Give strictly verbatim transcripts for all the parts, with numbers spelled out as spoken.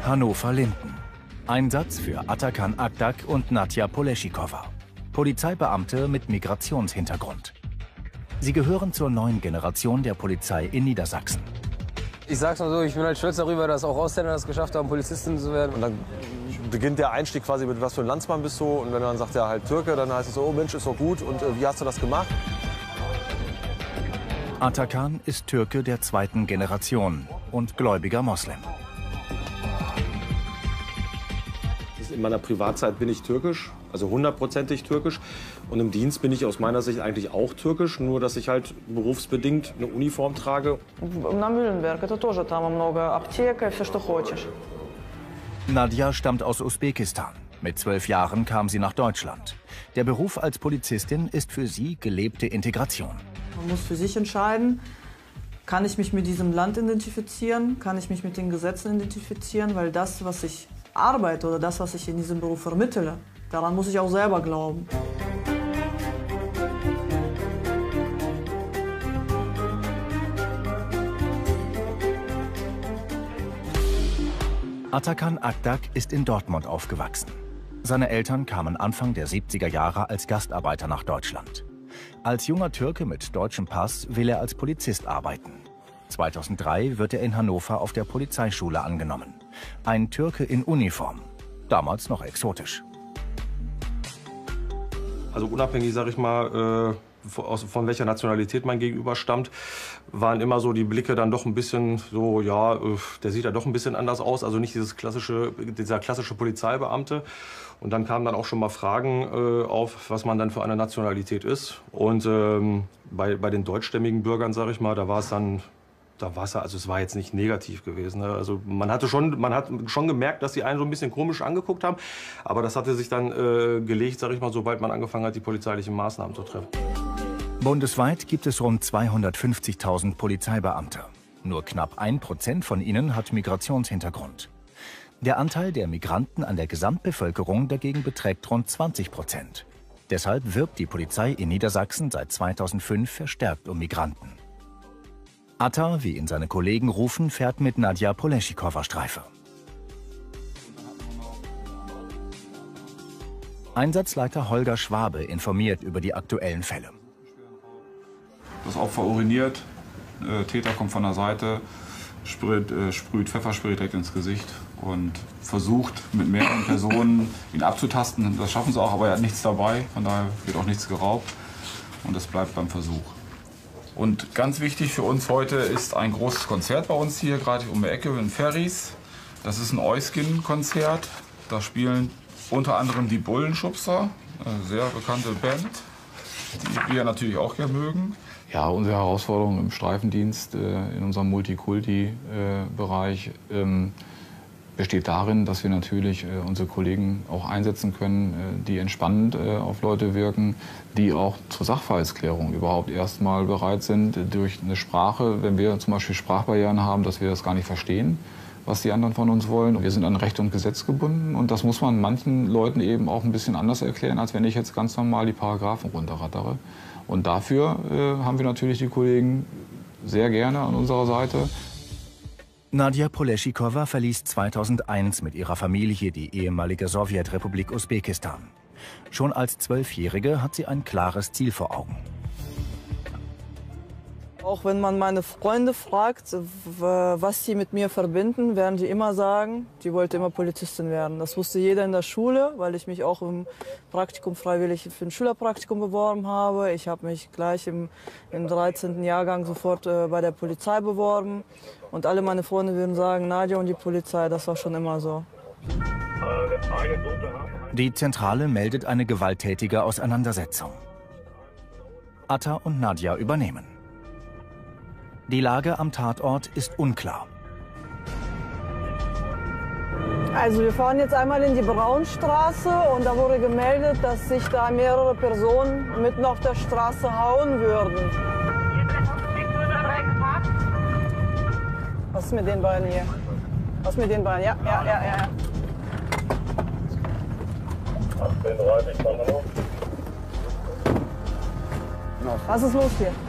Hannover-Linden. Einsatz für Atakan Akdak und Nadja Poleschikowa. Polizeibeamte mit Migrationshintergrund. Sie gehören zur neuen Generation der Polizei in Niedersachsen. Ich sag's mal so, ich bin halt stolz darüber, dass auch Ausländer es geschafft haben, Polizistin zu werden. Und dann beginnt der Einstieg quasi mit, was für ein Landsmann bist du. Und wenn dann sagt er halt Türke, dann heißt es so, oh Mensch, ist doch gut. Und äh, wie hast du das gemacht? Atakan ist Türke der zweiten Generation und gläubiger Moslem. In meiner Privatzeit bin ich türkisch, also hundertprozentig türkisch. Und im Dienst bin ich aus meiner Sicht eigentlich auch türkisch, nur dass ich halt berufsbedingt eine Uniform trage. Nadja stammt aus Usbekistan. Mit zwölf Jahren kam sie nach Deutschland. Der Beruf als Polizistin ist für sie gelebte Integration. Man muss für sich entscheiden, kann ich mich mit diesem Land identifizieren, kann ich mich mit den Gesetzen identifizieren, weil das, was ich arbeite oder das, was ich in diesem Beruf vermittle, daran muss ich auch selber glauben. Atakan Akdak ist in Dortmund aufgewachsen. Seine Eltern kamen Anfang der siebziger Jahre als Gastarbeiter nach Deutschland. Als junger Türke mit deutschem Pass will er als Polizist arbeiten. zweitausenddrei wird er in Hannover auf der Polizeischule angenommen. Ein Türke in Uniform, damals noch exotisch. Also unabhängig, sag ich mal, äh, von, von welcher Nationalität mein Gegenüber stammt, waren immer so die Blicke dann doch ein bisschen so, ja, äh, der sieht ja doch ein bisschen anders aus. Also nicht dieses klassische, dieser klassische Polizeibeamte. Und dann kamen dann auch schon mal Fragen äh, auf, was man dann für eine Nationalität ist. Und ähm, bei, bei den deutschstämmigen Bürgern, sag ich mal, da war es dann Da war es, also es war jetzt nicht negativ gewesen. Ne? Also man hatte schon, man hat schon gemerkt, dass die einen so ein bisschen komisch angeguckt haben. Aber das hatte sich dann äh, gelegt, sag ich mal, sobald man angefangen hat, die polizeilichen Maßnahmen zu treffen. Bundesweit gibt es rund zweihundertfünfzigtausend Polizeibeamte. Nur knapp ein Prozent von ihnen hat Migrationshintergrund. Der Anteil der Migranten an der Gesamtbevölkerung dagegen beträgt rund zwanzig Prozent. Deshalb wirbt die Polizei in Niedersachsen seit zweitausendfünf verstärkt um Migranten. Atta, wie ihn seine Kollegen rufen, fährt mit Nadja Poleschikowa Streife. Einsatzleiter Holger Schwabe informiert über die aktuellen Fälle. Das Opfer uriniert, äh, Täter kommt von der Seite, sprüht, äh, sprüht Pfefferspray direkt ins Gesicht und versucht mit mehreren Personen ihn abzutasten. Das schaffen sie auch, aber er hat nichts dabei, von daher wird auch nichts geraubt und es bleibt beim Versuch. Und ganz wichtig für uns heute ist ein großes Konzert bei uns hier, gerade um die Ecke in Ferries. Das ist ein Euskin-Konzert. Da spielen unter anderem die Bullenschubser, eine sehr bekannte Band, die wir natürlich auch gerne mögen. Ja, unsere Herausforderung im Streifendienst, äh, in unserem Multikulti-Bereich, ähm, besteht darin, dass wir natürlich äh, unsere Kollegen auch einsetzen können, äh, die entspannend äh, auf Leute wirken, die auch zur Sachverhaltsklärung überhaupt erstmal bereit sind, äh, durch eine Sprache, wenn wir zum Beispiel Sprachbarrieren haben, dass wir das gar nicht verstehen, was die anderen von uns wollen. Wir sind an Recht und Gesetz gebunden und das muss man manchen Leuten eben auch ein bisschen anders erklären, als wenn ich jetzt ganz normal die Paragraphen runterrattere. Und dafür äh, haben wir natürlich die Kollegen sehr gerne an unserer Seite. Nadja Poleschikowa verließ zweitausendeins mit ihrer Familie die ehemalige Sowjetrepublik Usbekistan. Schon als Zwölfjährige hat sie ein klares Ziel vor Augen. Auch wenn man meine Freunde fragt, was sie mit mir verbinden, werden die immer sagen, die wollte immer Polizistin werden. Das wusste jeder in der Schule, weil ich mich auch im Praktikum freiwillig für ein Schülerpraktikum beworben habe. Ich habe mich gleich im, im dreizehnten Jahrgang sofort äh, bei der Polizei beworben. Und alle meine Freunde würden sagen, Nadja und die Polizei, das war schon immer so. Die Zentrale meldet eine gewalttätige Auseinandersetzung. Atta und Nadja übernehmen. Die Lage am Tatort ist unklar. Also wir fahren jetzt einmal in die Braunstraße und da wurde gemeldet, dass sich da mehrere Personen mitten auf der Straße hauen würden. Was ist mit den beiden hier? Was ist mit den beiden? Ja, ja, ja, ja. Was ist los hier?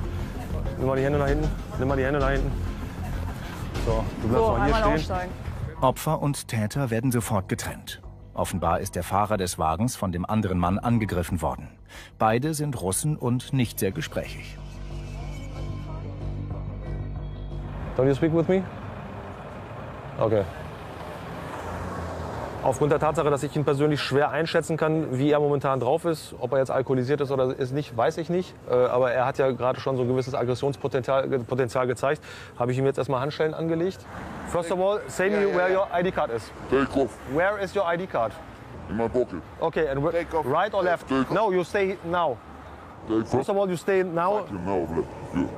Nimm mal die Hände nach hinten. Nimm mal die Hände nach hinten. So, du bleibst So, mal hier einmal stehen. aussteigen. Opfer und Täter werden sofort getrennt. Offenbar ist der Fahrer des Wagens von dem anderen Mann angegriffen worden. Beide sind Russen und nicht sehr gesprächig. Don't you speak with me? Okay. Aufgrund der Tatsache, dass ich ihn persönlich schwer einschätzen kann, wie er momentan drauf ist, ob er jetzt alkoholisiert ist oder ist nicht, weiß ich nicht. Äh, aber er hat ja gerade schon so ein gewisses Aggressionspotenzial Potenzial gezeigt. Habe ich ihm jetzt erstmal Handschellen angelegt. First of all, say me where your I D card is. Take off. Where is your I D card? In my pocket. Okay, and Take off. right or left? Take off. No, you stay now. Take off. First of all, you stay now. Now, left. Yeah.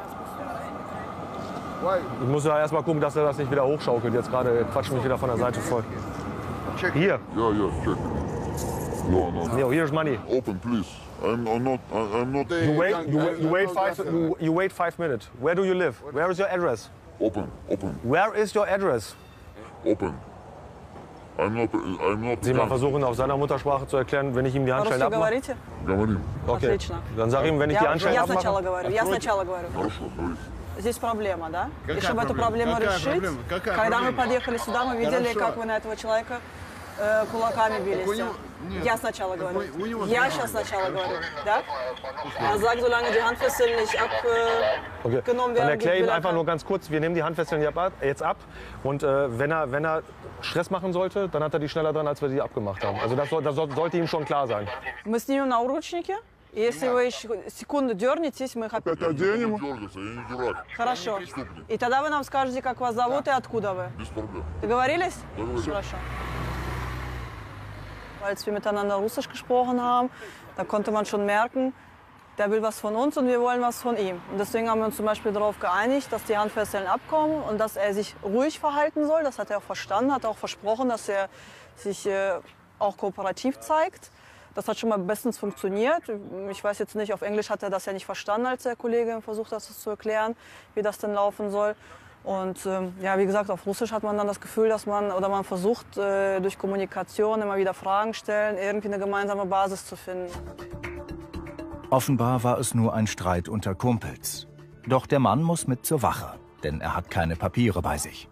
Ich muss ja erstmal gucken, dass er das nicht wieder hochschaukelt. Jetzt gerade quatscht mich wieder von der Seite voll. Hier. Yeah, yeah, check. No, no. No, here's money. Open, please. I'm, I'm not. I- I'm not. You wait. You, wait- you wait five. You, you wait five minutes. Where do you live? Where is your address? Open, open, Where is your address? open. I'm not. I'm not. Sie mal versuchen, auf seiner Muttersprache zu erklären, wenn ich ihm die Handschellen По-русски abmache. говорите? Говорим. Okay. Отлично. Dann sag ihm, wenn ich die Я, Handschellen я сначала abmache. говорю, я сначала говорю. Хорошо, говорите. Здесь проблема, да? Какая И чтобы эту проблема? проблему Какая решить, проблема? Какая когда мы проблема? подъехали сюда, мы видели, Хорошо. как вы на этого человека э, кулаками бились. у него- нет. Я сначала говорю. у- у него Я проблема. сейчас сначала говорю, да? Er sagt, solange die Handfesseln nicht Okay. abgenommen Dann werden, erkläre ihm will er einfach kein- nur ganz kurz, wir nehmen die Handfesseln jetzt ab- jetzt ab. Und äh, wenn, er, wenn er Stress machen sollte, dann hat er die schneller dran, als wir die abgemacht haben. Also das, soll- das soll- sollte ihm schon klar sein. Мы снимем наручники. И если вы еще секунду дернетесь, мы их опять... Опять оденем. Дергаться, я не дурак. Хорошо. И тогда вы нам скажете, как вас зовут и откуда вы. Без проблем. Договорились? Договорились. Хорошо. Als wir miteinander Russisch gesprochen haben, da konnte man schon merken, der will was von uns und wir wollen was von ihm. Und deswegen haben wir uns zum Beispiel darauf geeinigt, dass die Handfesseln abkommen und dass er sich ruhig verhalten soll. Das hat er auch verstanden, hat auch versprochen, dass er sich äh, auch kooperativ zeigt. Das hat schon mal bestens funktioniert. Ich weiß jetzt nicht, auf Englisch hat er das ja nicht verstanden, als der Kollege ihm versucht hat, das zu erklären, wie das denn laufen soll. Und ähm, ja, wie gesagt, auf Russisch hat man dann das Gefühl, dass man oder man versucht, äh, durch Kommunikation immer wieder Fragen stellen, irgendwie eine gemeinsame Basis zu finden. Offenbar war es nur ein Streit unter Kumpels. Doch der Mann muss mit zur Wache, denn er hat keine Papiere bei sich.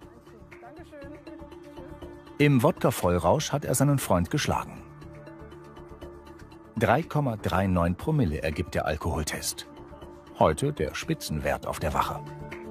Im Wodka-Vollrausch hat er seinen Freund geschlagen. drei Komma neununddreißig Promille ergibt der Alkoholtest. Heute der Spitzenwert auf der Wache.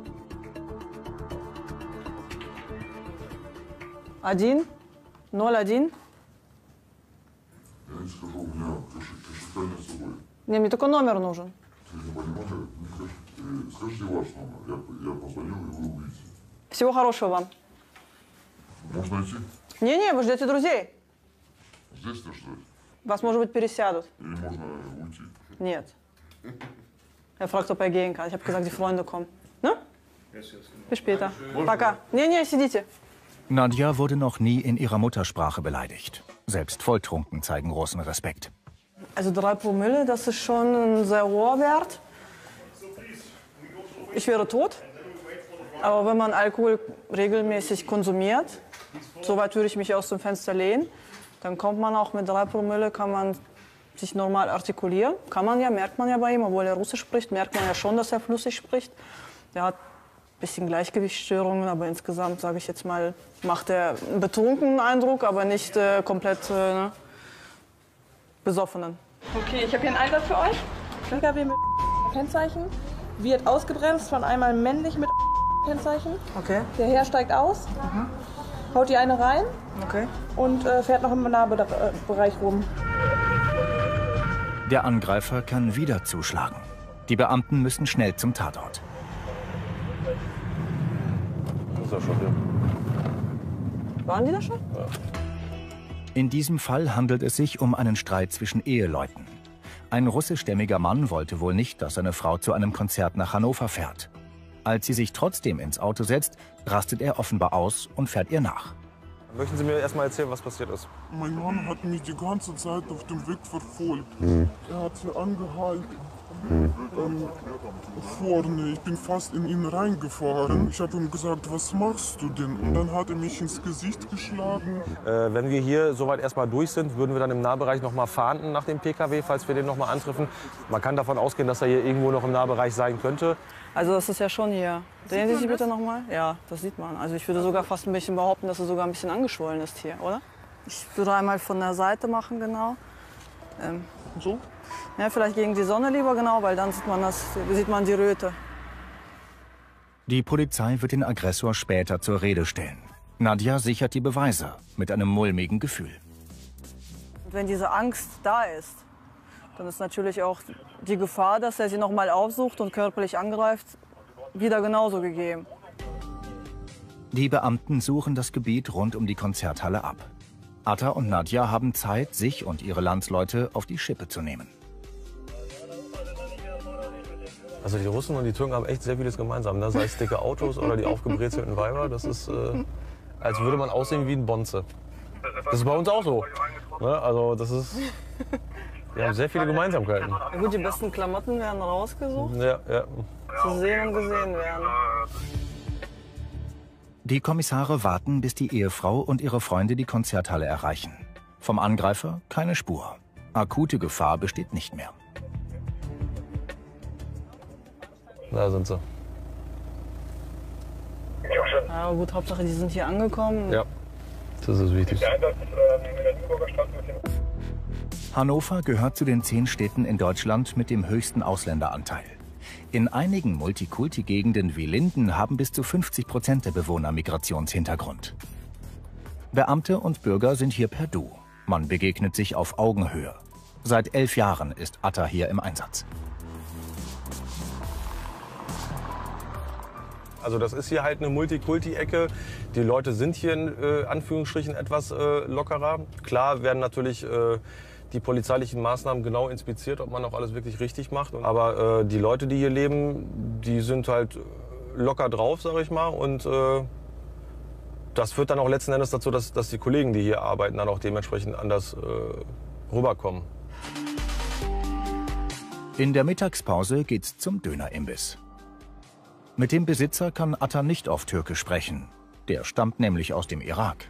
Один, ноль, один. Я не скажу, у меня кошелек с собой. Не, мне только номер нужен. Ты не понимаешь, не хочу. Э, Скажите ваш номер. Я, я позвонил, и вы увидите. Всего хорошего вам. Можно идти? Не-не, вы ждете друзей. Здесь-то ждать? Вас, может быть, пересядут. Или можно уйти? Нет. Er fragt, ob er gehen kann. Ich habe gesagt, die Freunde kommen. Ne? Bis später. Пока. Не-не, сидите. Nadja wurde noch nie in ihrer Muttersprache beleidigt. Selbst Volltrunken zeigen großen Respekt. Also drei Promille, das ist schon ein sehr hoher Wert. Ich wäre tot. Aber wenn man Alkohol regelmäßig konsumiert, so weit würde ich mich aus dem Fenster lehnen, dann kommt man auch mit drei Promille, kann man sich normal artikulieren. Kann man ja, merkt man ja bei ihm, obwohl er Russisch spricht, merkt man ja schon, dass er flüssig spricht. Der hat ein bisschen Gleichgewichtsstörungen, aber insgesamt, sage ich jetzt mal, macht er einen betrunkenen Eindruck, aber nicht äh, komplett äh, ne, besoffenen. Okay, ich habe hier einen Einsatz für euch. P K W mit Kennzeichen wird ausgebremst von einmal männlich mit Kennzeichen. Okay, Der Herr steigt aus, haut die eine rein okay. und äh, fährt noch im Nahbereich rum. Der Angreifer kann wieder zuschlagen. Die Beamten müssen schnell zum Tatort. Das ist ja schon hier. Waren die da schon? In diesem Fall handelt es sich um einen Streit zwischen Eheleuten. Ein russischstämmiger Mann wollte wohl nicht, dass seine Frau zu einem Konzert nach Hannover fährt. Als sie sich trotzdem ins Auto setzt, rastet er offenbar aus und fährt ihr nach. Möchten Sie mir erst mal erzählen, was passiert ist? Mein Mann hat mich die ganze Zeit auf dem Weg verfolgt. Er hat hier angehalten. Ähm, vorne, ich bin fast in ihn reingefahren. Ich habe ihm gesagt, was machst du denn? Und dann hat er mich ins Gesicht geschlagen. Äh, wenn wir hier soweit erstmal durch sind, würden wir dann im Nahbereich noch mal fahnden nach dem P K W, falls wir den noch mal antreffen. Man kann davon ausgehen, dass er hier irgendwo noch im Nahbereich sein könnte. Also das ist ja schon hier. Drehen Sie sich bitte noch mal. Ja, das sieht man. Also ich würde sogar fast ein bisschen behaupten, dass es sogar ein bisschen angeschwollen ist hier, oder? Ich würde einmal von der Seite machen, genau. Ähm, so? Ja, vielleicht gegen die Sonne lieber, genau, weil dann sieht man, das, sieht man die Röte. Die Polizei wird den Aggressor später zur Rede stellen. Nadja sichert die Beweise mit einem mulmigen Gefühl. Und wenn diese Angst da ist, dann ist natürlich auch die Gefahr, dass er sie noch mal aufsucht und körperlich angreift, wieder genauso gegeben. Die Beamten suchen das Gebiet rund um die Konzerthalle ab. Atta und Nadja haben Zeit, sich und ihre Landsleute auf die Schippe zu nehmen. Also die Russen und die Türken haben echt sehr vieles gemeinsam, ne? Sei es dicke Autos oder die aufgebrezelten Weiber. Das ist, äh, als würde man aussehen wie ein Bonze. Das ist bei uns auch so. Ne? Also das ist, wir haben sehr viele Gemeinsamkeiten. Ja, gut, die besten Klamotten werden rausgesucht, ja, ja. zu sehen und gesehen werden. Die Kommissare warten, bis die Ehefrau und ihre Freunde die Konzerthalle erreichen. Vom Angreifer keine Spur. Akute Gefahr besteht nicht mehr. Da sind sie. Ja, gut, Hauptsache, die sind hier angekommen. Ja, das ist wichtig. Hannover gehört zu den zehn Städten in Deutschland mit dem höchsten Ausländeranteil. In einigen Multikulti-Gegenden wie Linden haben bis zu fünfzig Prozent der Bewohner Migrationshintergrund. Beamte und Bürger sind hier per Du. Man begegnet sich auf Augenhöhe. Seit elf Jahren ist Atta hier im Einsatz. Also das ist hier halt eine Multikulti-Ecke. Die Leute sind hier in äh, Anführungsstrichen etwas äh, lockerer. Klar werden natürlich äh, die polizeilichen Maßnahmen genau inspiziert, ob man auch alles wirklich richtig macht. Aber äh, die Leute, die hier leben, die sind halt locker drauf, sage ich mal. Und äh, das führt dann auch letzten Endes dazu, dass, dass die Kollegen, die hier arbeiten, dann auch dementsprechend anders äh, rüberkommen. In der Mittagspause geht's zum Dönerimbiss. Mit dem Besitzer kann Atta nicht auf Türkisch sprechen. Der stammt nämlich aus dem Irak.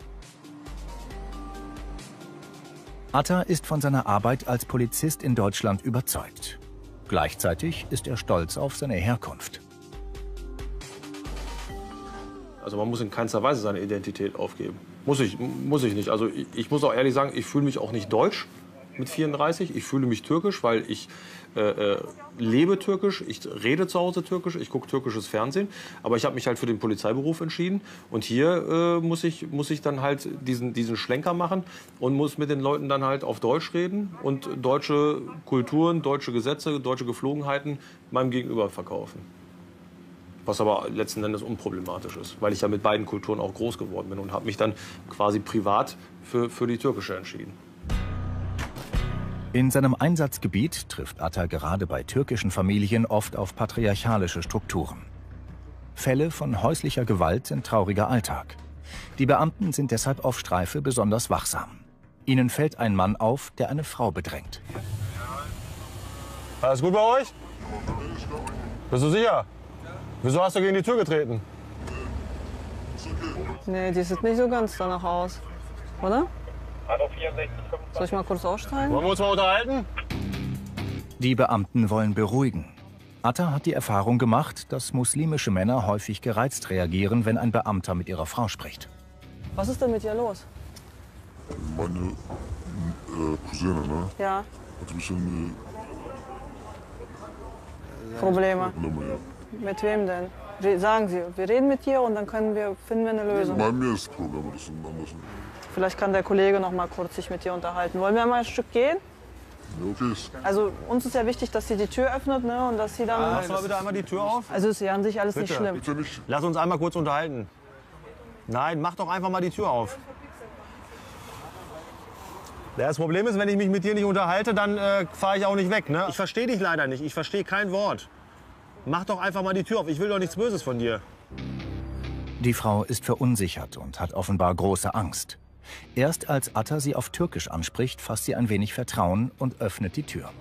Atta ist von seiner Arbeit als Polizist in Deutschland überzeugt. Gleichzeitig ist er stolz auf seine Herkunft. Also man muss in keinster Weise seine Identität aufgeben. Muss ich, muss ich nicht. Also ich, ich muss auch ehrlich sagen, ich fühle mich auch nicht deutsch mit vierunddreißig. Ich fühle mich türkisch, weil ich äh, äh, lebe türkisch, ich rede zu Hause türkisch, ich gucke türkisches Fernsehen. Aber ich habe mich halt für den Polizeiberuf entschieden. Und hier äh, muss, ich, muss ich dann halt diesen, diesen Schlenker machen und muss mit den Leuten dann halt auf Deutsch reden und deutsche Kulturen, deutsche Gesetze, deutsche Geflogenheiten meinem Gegenüber verkaufen. Was aber letzten Endes unproblematisch ist, weil ich ja mit beiden Kulturen auch groß geworden bin und habe mich dann quasi privat für, für die türkische entschieden. In seinem Einsatzgebiet trifft Atta gerade bei türkischen Familien oft auf patriarchalische Strukturen. Fälle von häuslicher Gewalt sind trauriger Alltag. Die Beamten sind deshalb auf Streife besonders wachsam. Ihnen fällt ein Mann auf, der eine Frau bedrängt. Alles gut bei euch? Bist du sicher? Wieso hast du gegen die Tür getreten? Nee, die sieht nicht so ganz danach aus, oder? Soll ich mal kurz aussteigen? Wollen wir uns mal unterhalten? Die Beamten wollen beruhigen. Atta hat die Erfahrung gemacht, dass muslimische Männer häufig gereizt reagieren, wenn ein Beamter mit ihrer Frau spricht. Was ist denn mit ihr los? Meine äh, Cousine, ne? Ja. Hat ein bisschen äh, Probleme. Probleme, ja. Mit wem denn? Re sagen Sie, wir reden mit ihr und dann können wir, finden wir eine Lösung. Bei mir ist das Problem, das ist anders. Vielleicht kann der Kollege noch mal kurz sich mit dir unterhalten. Wollen wir mal ein Stück gehen? Ja, okay. Also uns ist ja wichtig, dass sie die Tür öffnet, ne, und dass sie dann... Machst du mal bitte einmal die Tür auf? Also ist ja an sich alles Bitte. nicht schlimm. Bitte nicht. Lass uns einmal kurz unterhalten. Nein, mach doch einfach mal die Tür auf. Das Problem ist, wenn ich mich mit dir nicht unterhalte, dann äh, fahre ich auch nicht weg. Ne? Ich verstehe dich leider nicht. Ich verstehe kein Wort. Mach doch einfach mal die Tür auf. Ich will doch nichts Böses von dir. Die Frau ist verunsichert und hat offenbar große Angst. Erst als Atta sie auf Türkisch anspricht, fasst sie ein wenig Vertrauen und öffnet die Tür.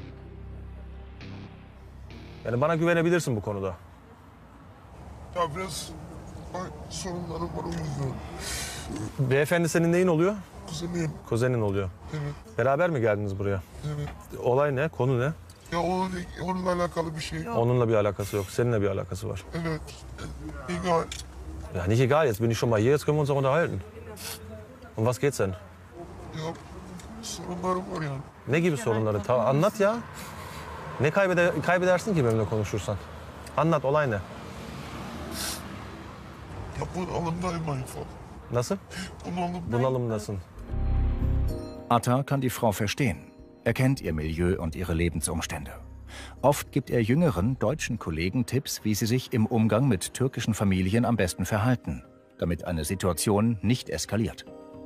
Yani bana güvenebilirsin bu konuda. Ya biraz sorunlarım var o yüzden. Beyefendi senin neyin oluyor? Kuzenim. Kuzenin oluyor. Evet. Beraber mi geldiniz buraya? Evet. Olay ne? Konu ne? Ya onun, onunla alakalı bir şey. Onunla bir alakası yok. Seninle bir alakası var. Evet. Egal. Ja, nicht egal. Jetzt bin ich schon mal hier. Jetzt können wir uns auch unterhalten. Um was geht's denn? Ya sorunlarım var yani. Ne gibi sorunları? Ta anlat ya. Ne kaybeder kaybedersin ki benimle konuşursan? Anlat, olay ne? Ya bunalımdayım einfach. Nasıl? Bunalım. Bunalımdasın. Atta kann die Frau verstehen. Er kennt ihr Milieu und ihre Lebensumstände. Oft gibt er jüngeren deutschen Kollegen Tipps, wie sie sich im Umgang mit türkischen Familien am besten verhalten, damit eine Situation nicht eskaliert.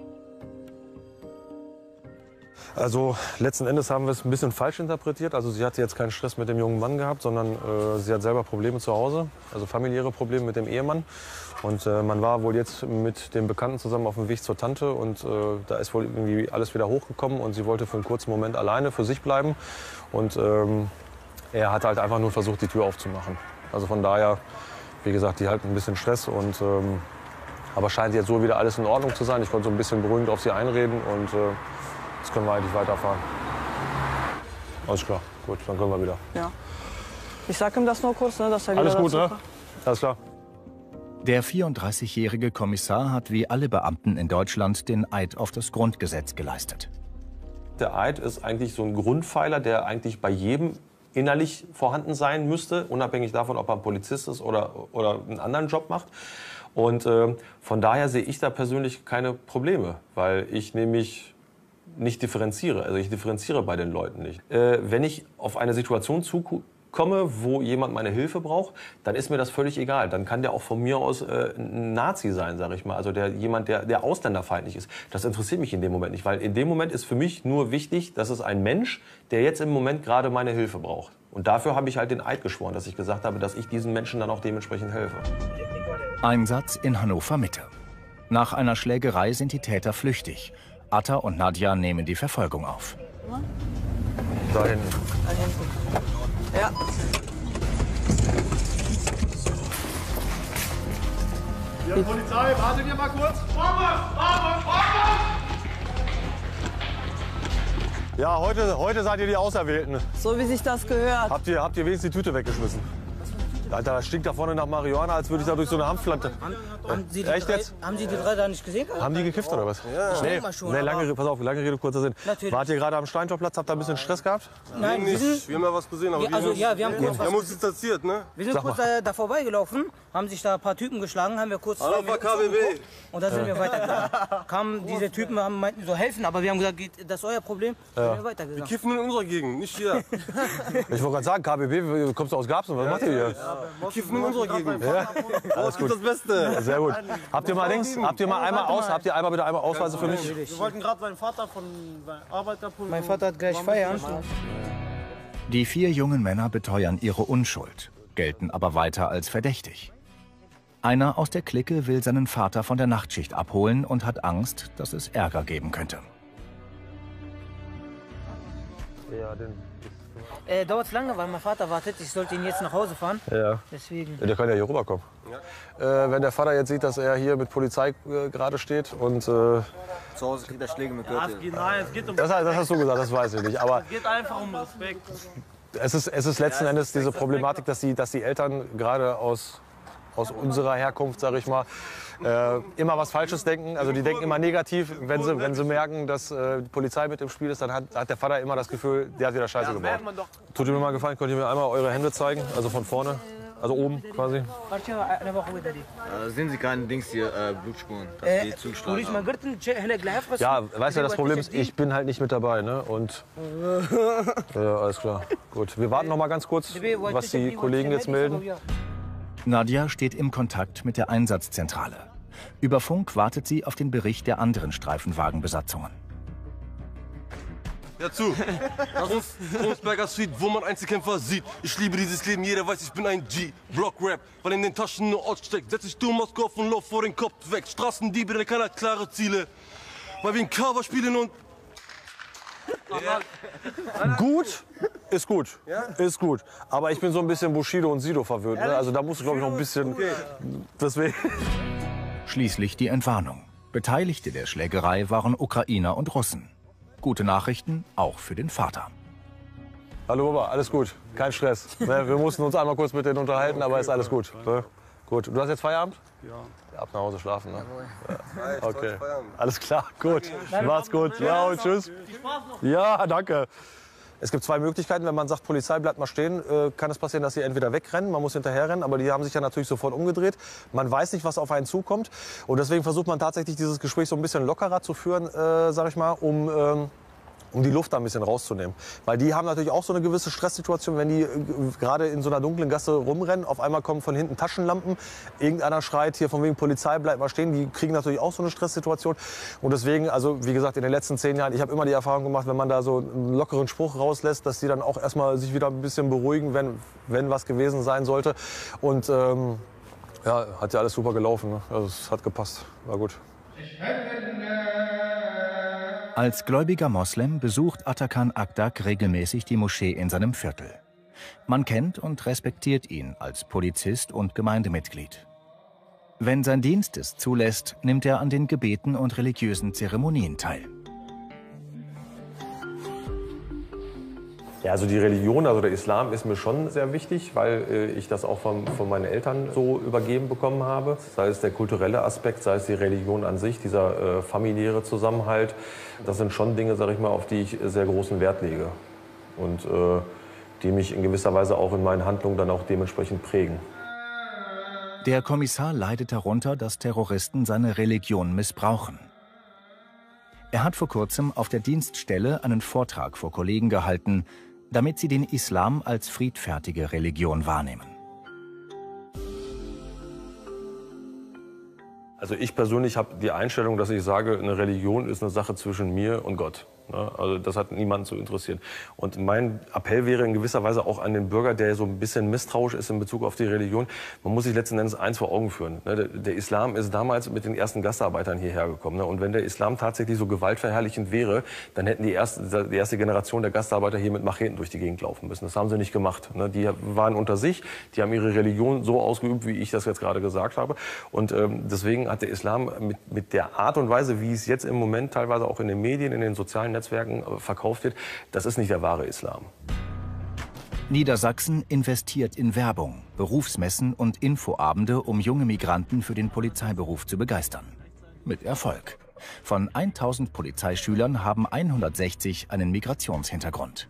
Also letzten Endes haben wir es ein bisschen falsch interpretiert. Also sie hatte jetzt keinen Stress mit dem jungen Mann gehabt, sondern äh, sie hat selber Probleme zu Hause, also familiäre Probleme mit dem Ehemann. Und äh, man war wohl jetzt mit dem Bekannten zusammen auf dem Weg zur Tante und äh, da ist wohl irgendwie alles wieder hochgekommen und sie wollte für einen kurzen Moment alleine für sich bleiben. Und ähm, er hat halt einfach nur versucht, die Tür aufzumachen. Also von daher, wie gesagt, die hat ein bisschen Stress und ähm, aber scheint jetzt so wieder alles in Ordnung zu sein. Ich konnte so ein bisschen beruhigend auf sie einreden und äh, jetzt können wir eigentlich weiterfahren. Alles klar, gut, dann können wir wieder. Ja. Ich sag ihm das nur kurz, ne, dass er wieder Alles gut, dazu ne? kommt. Alles klar. Der vierunddreißigjährige Kommissar hat wie alle Beamten in Deutschland den Eid auf das Grundgesetz geleistet. Der Eid ist eigentlich so ein Grundpfeiler, der eigentlich bei jedem innerlich vorhanden sein müsste, unabhängig davon, ob er ein Polizist ist oder, oder einen anderen Job macht. Und äh, von daher sehe ich da persönlich keine Probleme, weil ich nämlich nicht differenziere. Also ich differenziere bei den Leuten nicht. Äh, wenn ich auf eine Situation zukomme, wo jemand meine Hilfe braucht, dann ist mir das völlig egal. Dann kann der auch von mir aus äh, ein Nazi sein, sage ich mal. Also der, jemand, der, der ausländerfeindlich ist. Das interessiert mich in dem Moment nicht, weil in dem Moment ist für mich nur wichtig, dass es ein Mensch, der jetzt im Moment gerade meine Hilfe braucht. Und dafür habe ich halt den Eid geschworen, dass ich gesagt habe, dass ich diesen Menschen dann auch dementsprechend helfe. Einsatz in Hannover Mitte. Nach einer Schlägerei sind die Täter flüchtig. Atta und Nadja nehmen die Verfolgung auf. Da hinten. Da hinten. Ja. Ja, Polizei, wartet ihr mal kurz. Vorwurf, Vorwurf, Vorwurf! Ja, heute, heute seid ihr die Auserwählten. So wie sich das gehört. Habt ihr, habt ihr wenigstens die Tüte weggeschmissen? Alter, das stinkt da vorne nach Marihuana, als würde ich da durch so eine Hanfpflanze. Haben, haben, Sie die Echt drei, jetzt? haben Sie die drei da nicht gesehen? Haben die gekifft oder was? Ja. Ich Nee, denk mal schon, nee lange, aber- pass auf, lange Rede, kurzer Sinn. Natürlich. Wart ihr gerade am Steintorplatz, habt ihr ein bisschen Stress gehabt? Nein, wir sind, Wir haben ja was gesehen, aber wir, also, ja, wir haben kurz wir haben was, uns distanziert, ne? wir sind Sag kurz mal. da, da vorbeigelaufen, haben sich da ein paar Typen geschlagen, haben wir kurz Hallo, zwei Minuten K B B. zugeguckt und dann sind wir weitergegangen. Kamen diese Typen, haben, meinten so helfen, aber wir haben gesagt, geht, das ist euer Problem, dann sind wir weitergegangen. Kiffen in unserer Gegend, nicht hier. Ich wollte gerade sagen, K B B, kommst du aus Garbsen? Was macht ihr hier? Wir kiffen in unserer Gegend. Ja, alles gut. Das Beste. Sehr gut. Habt ihr mal Dings, habt ihr mal einmal aus, habt ihr einmal bitte einmal Ausweise für mich? Wir wollten gerade seinen Vater von Arbeit abholen. Mein Vater hat gleich Feierabend. Die vier jungen Männer beteuern ihre Unschuld, gelten aber weiter als verdächtig. Einer aus der Clique will seinen Vater von der Nachtschicht abholen und hat Angst, dass es Ärger geben könnte. Ja, den, Äh, dauert lange, weil mein Vater wartet. Ich sollte ihn jetzt nach Hause fahren. ja. Deswegen. Der kann ja hier rüberkommen. Ja. Äh, wenn der Vater jetzt sieht, dass er hier mit Polizei äh, gerade steht und... Äh, Zu Hause kriegt er Schläge mit Gürtel. Nein, es geht um das, das hast du gesagt, das weiß ich nicht. Aber Es geht einfach um Respekt. es ist, es ist letzten Endes diese Problematik, dass die, dass die Eltern gerade aus, aus unserer Herkunft, sage ich mal, äh, immer was Falsches denken. Also die denken immer negativ. Wenn sie, wenn sie merken, dass äh, die Polizei mit im Spiel ist, dann hat, hat der Vater immer das Gefühl, der hat wieder Scheiße gebaut. Tut ihr mir mal gefallen, könnt ihr mir einmal eure Hände zeigen? Also von vorne, also oben quasi. Äh, sehen Sie keinen Dings hier, äh, Blutspuren, dass Äh, die zugeschlagen haben? Ja, weißt du, das Problem ist, ich bin halt nicht mit dabei, ne? Und ja, alles klar. Gut, wir warten noch mal ganz kurz, was die Kollegen jetzt melden. Nadja steht im Kontakt mit der Einsatzzentrale. Über Funk wartet sie auf den Bericht der anderen Streifenwagenbesatzungen. Ja, zu. Kronsberger Street, wo man Einzelkämpfer sieht. Ich liebe dieses Leben, jeder weiß, ich bin ein G. Block-Rap, weil in den Taschen nur Ort steckt. Setz dich du Moskau auf und lauf vor den Kopf weg. Straßendiebe, der keiner hat klare Ziele. Weil wir ein Cover spielen und... Gut, ist gut, ist gut. Aber ich bin so ein bisschen Bushido und Sido verwöhnt. Ne? Also da musst du, glaube ich, noch ein bisschen... Deswegen. Schließlich die Entwarnung. Beteiligte der Schlägerei waren Ukrainer und Russen. Gute Nachrichten auch für den Vater. Hallo Baba, alles gut, kein Stress. Ne, wir mussten uns einmal kurz mit denen unterhalten, aber ist alles gut. Ne? Gut, du hast jetzt Feierabend? Ja. Ab nach Hause schlafen, ne? Ja. Okay, alles klar, gut. Macht's gut. Ja, und tschüss. Ja, danke. Es gibt zwei Möglichkeiten, wenn man sagt, Polizei, bleibt mal stehen, äh, kann es passieren, dass sie entweder wegrennen, man muss hinterherrennen, aber die haben sich ja natürlich sofort umgedreht. Man weiß nicht, was auf einen zukommt und deswegen versucht man tatsächlich dieses Gespräch so ein bisschen lockerer zu führen, äh, sag ich mal, um, ähm, um die Luft da ein bisschen rauszunehmen. Weil die haben natürlich auch so eine gewisse Stresssituation, wenn die äh, gerade in so einer dunklen Gasse rumrennen, auf einmal kommen von hinten Taschenlampen, irgendeiner schreit hier von wegen Polizei, bleibt mal stehen, die kriegen natürlich auch so eine Stresssituation. Und deswegen, also wie gesagt, in den letzten zehn Jahren, ich habe immer die Erfahrung gemacht, wenn man da so einen lockeren Spruch rauslässt, dass die dann auch erstmal sich wieder ein bisschen beruhigen, wenn, wenn was gewesen sein sollte. Und ähm, ja, hat ja alles super gelaufen, ne? Also es hat gepasst, war gut. Als gläubiger Moslem besucht Atakan Akdak regelmäßig die Moschee in seinem Viertel. Man kennt und respektiert ihn als Polizist und Gemeindemitglied. Wenn sein Dienst es zulässt, nimmt er an den Gebeten und religiösen Zeremonien teil. Ja, also die Religion, also der Islam ist mir schon sehr wichtig, weil äh, ich das auch von, von meinen Eltern so übergeben bekommen habe. Sei es der kulturelle Aspekt, sei es die Religion an sich, dieser äh, familiäre Zusammenhalt. Das sind schon Dinge, sag ich mal, auf die ich sehr großen Wert lege und äh, die mich in gewisser Weise auch in meinen Handlungen dann auch dementsprechend prägen. Der Kommissar leidet darunter, dass Terroristen seine Religion missbrauchen. Er hat vor kurzem auf der Dienststelle einen Vortrag vor Kollegen gehalten, damit sie den Islam als friedfertige Religion wahrnehmen. Also ich persönlich habe die Einstellung, dass ich sage, eine Religion ist eine Sache zwischen mir und Gott. Also das hat niemanden zu interessieren. Und mein Appell wäre in gewisser Weise auch an den Bürger, der so ein bisschen misstrauisch ist in Bezug auf die Religion. Man muss sich letzten Endes eins vor Augen führen. Der Islam ist damals mit den ersten Gastarbeitern hierher gekommen. Und wenn der Islam tatsächlich so gewaltverherrlichend wäre, dann hätten die erste, die erste Generation der Gastarbeiter hier mit Macheten durch die Gegend laufen müssen. Das haben sie nicht gemacht. Die waren unter sich, die haben ihre Religion so ausgeübt, wie ich das jetzt gerade gesagt habe. Und deswegen hat der Islam mit, mit der Art und Weise, wie es jetzt im Moment teilweise auch in den Medien, in den sozialen Netzwerken verkauft wird, das ist nicht der wahre Islam. Niedersachsen investiert in Werbung, Berufsmessen und Infoabende, um junge Migranten für den Polizeiberuf zu begeistern. Mit Erfolg. Von tausend Polizeischülern haben hundertsechzig einen Migrationshintergrund.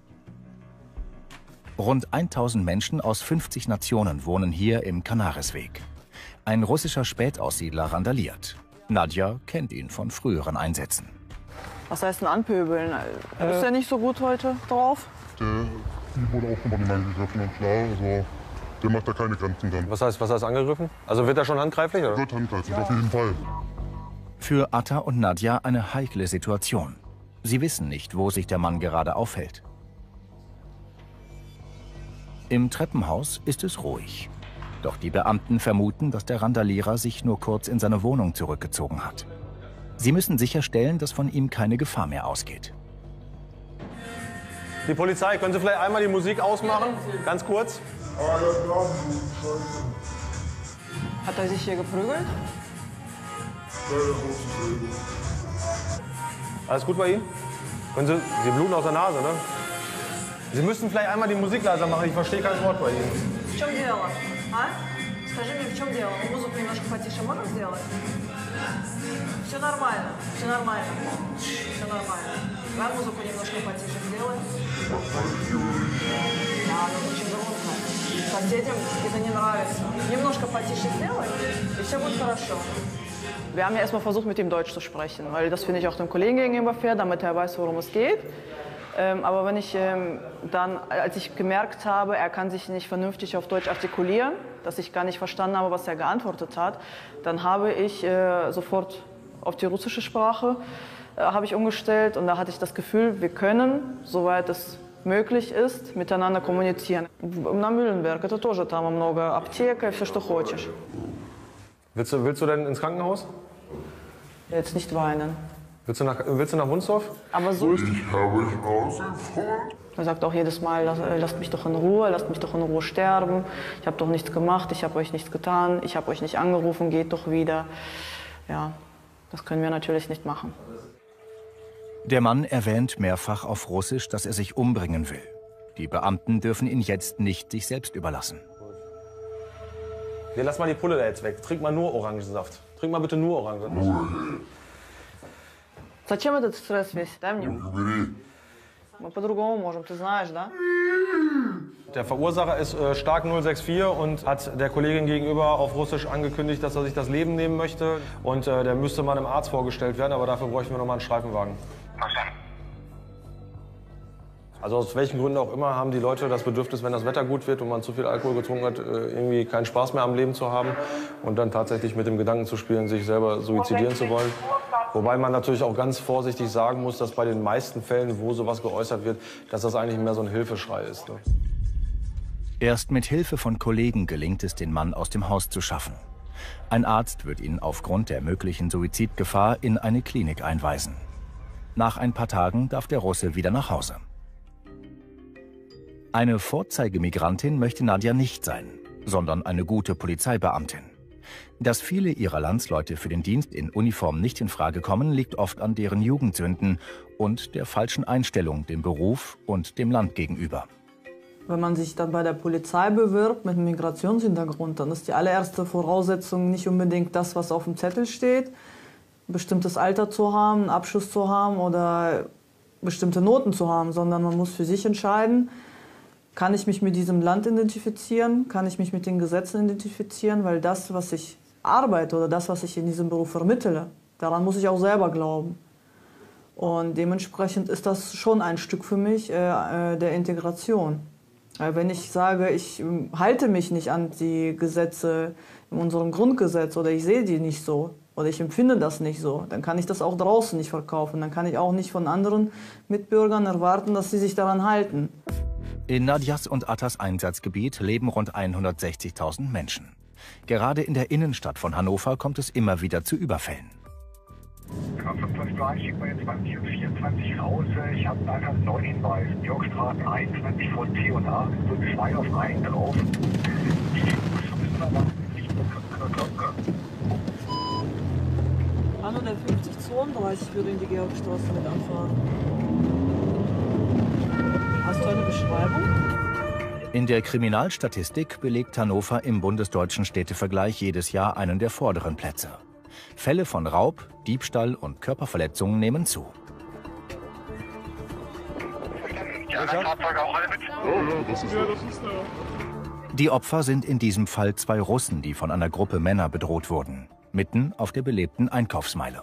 Rund tausend Menschen aus fünfzig Nationen wohnen hier im Canarisweg. Ein russischer Spätaussiedler randaliert. Nadja kennt ihn von früheren Einsätzen. Was heißt denn anpöbeln? Ist der nicht so gut heute drauf? Der wurde auch von jemandem angegriffen und klar, also der macht da keine Grenzen dann. Was heißt, was heißt angegriffen? Also wird er schon handgreiflich? Oder? Wird handgreiflich, auf jeden Fall. Für Atta und Nadja eine heikle Situation. Sie wissen nicht, wo sich der Mann gerade aufhält. Im Treppenhaus ist es ruhig. Doch die Beamten vermuten, dass der Randalierer sich nur kurz in seine Wohnung zurückgezogen hat. Sie müssen sicherstellen, dass von ihm keine Gefahr mehr ausgeht. Die Polizei, können Sie vielleicht einmal die Musik ausmachen? Ganz kurz. Hat er sich hier geprügelt? Alles gut bei Ihnen? Können Sie, Sie bluten aus der Nase, ne? Sie müssten vielleicht einmal die Musik leiser machen, ich verstehe kein Wort bei Ihnen. В чем дело? А? Скажи мне, в чем дело? Музыку немножко потише можно сделать? Все нормально, все нормально, все нормально. Давай музыку немножко потише сделать. Да, ну очень громко. Соседям это не нравится. Немножко потише сделать, и все будет хорошо. Wir haben ja erstmal versucht, mit ihm Deutsch zu sprechen, weil das finde ich auch dem Kollegen gegenüber fair, damit er weiß, worum es geht. Ähm, aber wenn ich ähm, dann, als ich gemerkt habe, er kann sich nicht vernünftig auf Deutsch artikulieren, dass ich gar nicht verstanden habe, was er geantwortet hat, dann habe ich äh, sofort auf die russische Sprache äh, habe ich umgestellt und da hatte ich das Gefühl, wir können, soweit es möglich ist, miteinander kommunizieren. На Mühlenberg, это тоже там много аптека, все, что хочешь. Willst du, willst du denn ins Krankenhaus? Jetzt nicht weinen. Willst du nach, willst du nach Wunsdorf? Aber so. Ich habe ich ausgefahren. Er sagt auch jedes Mal, lasst, lasst mich doch in Ruhe, lasst mich doch in Ruhe sterben. Ich habe doch nichts gemacht, ich habe euch nichts getan, ich habe euch nicht angerufen, geht doch wieder. Ja, das können wir natürlich nicht machen. Der Mann erwähnt mehrfach auf Russisch, dass er sich umbringen will. Die Beamten dürfen ihn jetzt nicht sich selbst überlassen. Nee, lass mal die Pulle da jetzt weg. Trink mal nur Orangensaft. Trink mal bitte nur Orangensaft. Зачем этот стресс весь? Дай мне. Мы по-другому можем, ты знаешь, да? Der Verursacher ist äh, Stark null sechs vier und hat der Kollegin gegenüber auf Russisch angekündigt, dass er sich das Leben nehmen möchte. Und äh, der müsste mal einem Arzt vorgestellt werden, aber dafür bräuchten wir noch mal einen Streifenwagen. Also aus welchen Gründen auch immer haben die Leute das Bedürfnis, wenn das Wetter gut wird und man zu viel Alkohol getrunken hat, irgendwie keinen Spaß mehr am Leben zu haben und dann tatsächlich mit dem Gedanken zu spielen, sich selber suizidieren zu wollen. Wobei man natürlich auch ganz vorsichtig sagen muss, dass bei den meisten Fällen, wo sowas geäußert wird, dass das eigentlich mehr so ein Hilfeschrei ist. Ne? Erst mit Hilfe von Kollegen gelingt es, den Mann aus dem Haus zu schaffen. Ein Arzt wird ihn aufgrund der möglichen Suizidgefahr in eine Klinik einweisen. Nach ein paar Tagen darf der Russe wieder nach Hause. Eine Vorzeigemigrantin möchte Nadja nicht sein, sondern eine gute Polizeibeamtin. Dass viele ihrer Landsleute für den Dienst in Uniform nicht in Frage kommen, liegt oft an deren Jugendsünden und der falschen Einstellung dem Beruf und dem Land gegenüber. Wenn man sich dann bei der Polizei bewirbt mit einem Migrationshintergrund, dann ist die allererste Voraussetzung nicht unbedingt das, was auf dem Zettel steht, ein bestimmtes Alter zu haben, einen Abschluss zu haben oder bestimmte Noten zu haben, sondern man muss für sich entscheiden, kann ich mich mit diesem Land identifizieren, kann ich mich mit den Gesetzen identifizieren, weil das, was ich arbeite oder das, was ich in diesem Beruf vermittle, daran muss ich auch selber glauben. Und dementsprechend ist das schon ein Stück für mich äh, der Integration. Äh, wenn ich sage, ich äh, halte mich nicht an die Gesetze in unserem Grundgesetz oder ich sehe die nicht so oder ich empfinde das nicht so, dann kann ich das auch draußen nicht verkaufen. Dann kann ich auch nicht von anderen Mitbürgern erwarten, dass sie sich daran halten. In Nadjas und Attas Einsatzgebiet leben rund hundertsechzigtausend Menschen. Gerade in der Innenstadt von Hannover kommt es immer wieder zu Überfällen. fünfundzwanzig, schick mir jetzt beim vierundzwanzig raus. Ich habe leider einen neuen Hinweis. Jörgstraße einundzwanzig von T und A, so zwei auf einen drauf. Hallo, der fünfzig zweiunddreißig würde in die Georgstraße mit anfahren. Hast du eine Beschreibung? In der Kriminalstatistik belegt Hannover im bundesdeutschen Städtevergleich jedes Jahr einen der vorderen Plätze. Fälle von Raub, Diebstahl und Körperverletzungen nehmen zu. Die Opfer sind in diesem Fall zwei Russen, die von einer Gruppe Männer bedroht wurden, mitten auf der belebten Einkaufsmeile.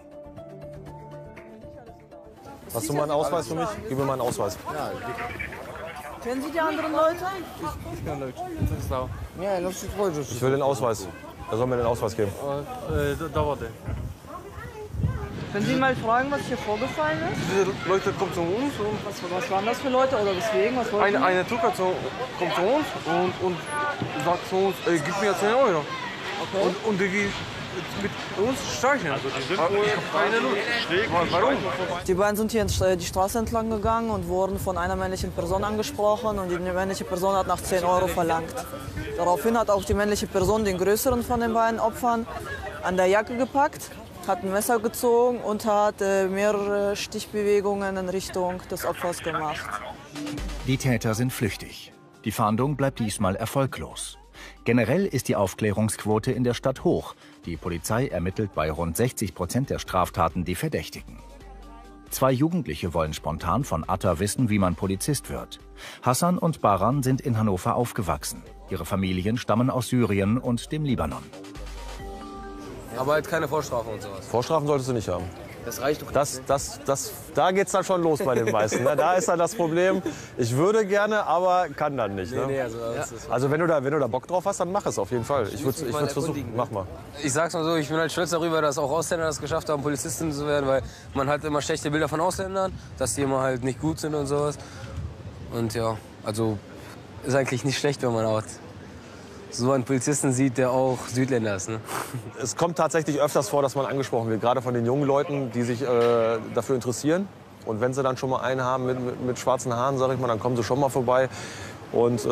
Hast du mal einen Ausweis für mich? Gib mir mal einen Ausweis. Kennen Sie die anderen Leute? Ich kann Deutsch. Das ist auch. Ja, das ist Deutsch. Ich will den Ausweis. Er soll mir den Ausweis geben. Äh, dauert der. Können Sie mal fragen, was hier vorgefallen ist? Diese Leute kommen zu uns und... Was, was waren das für Leute oder weswegen? Was wollten eine, eine Türke zu, kommt zu uns und, und sagt zu uns, äh, gib mir zehn Euro. Okay. Und, und die geht mit uns streichen. Also die sind wohl ich hab keine Lust. Warum? Die beiden sind hier die Straße entlang gegangen und wurden von einer männlichen Person angesprochen und die männliche Person hat nach zehn Euro verlangt. Daraufhin hat auch die männliche Person den größeren von den beiden Opfern an der Jacke gepackt, hat ein Messer gezogen und hat äh, mehrere Stichbewegungen in Richtung des Opfers gemacht. Die Täter sind flüchtig. Die Fahndung bleibt diesmal erfolglos. Generell ist die Aufklärungsquote in der Stadt hoch. Die Polizei ermittelt bei rund sechzig Prozent der Straftaten die Verdächtigen. Zwei Jugendliche wollen spontan von Atta wissen, wie man Polizist wird. Hassan und Baran sind in Hannover aufgewachsen. Ihre Familien stammen aus Syrien und dem Libanon. Aber halt keine Vorstrafen und sowas. Vorstrafen solltest du nicht haben. Das reicht doch. Das, das, das, da geht's dann schon los bei den meisten. Ne? Da ist dann das Problem, ich würde gerne, aber kann dann nicht. Ne? Nee, nee, also, ja. also wenn du, da, wenn du da Bock drauf hast, dann mach es auf jeden Fall. Ich würde es versuchen. Mach mal. Ich sag's mal so, ich bin halt stolz darüber, dass auch Ausländer es geschafft haben, Polizisten zu werden, weil man hat immer schlechte Bilder von Ausländern, dass die immer halt nicht gut sind und sowas. Und ja, also ist eigentlich nicht schlecht, wenn man auch so einen Polizisten sieht, der auch Südländer ist. Ne? Es kommt tatsächlich öfters vor, dass man angesprochen wird, gerade von den jungen Leuten, die sich äh, dafür interessieren. Und wenn sie dann schon mal einen haben mit, mit, mit schwarzen Haaren, sag ich mal, dann kommen sie schon mal vorbei. Und äh,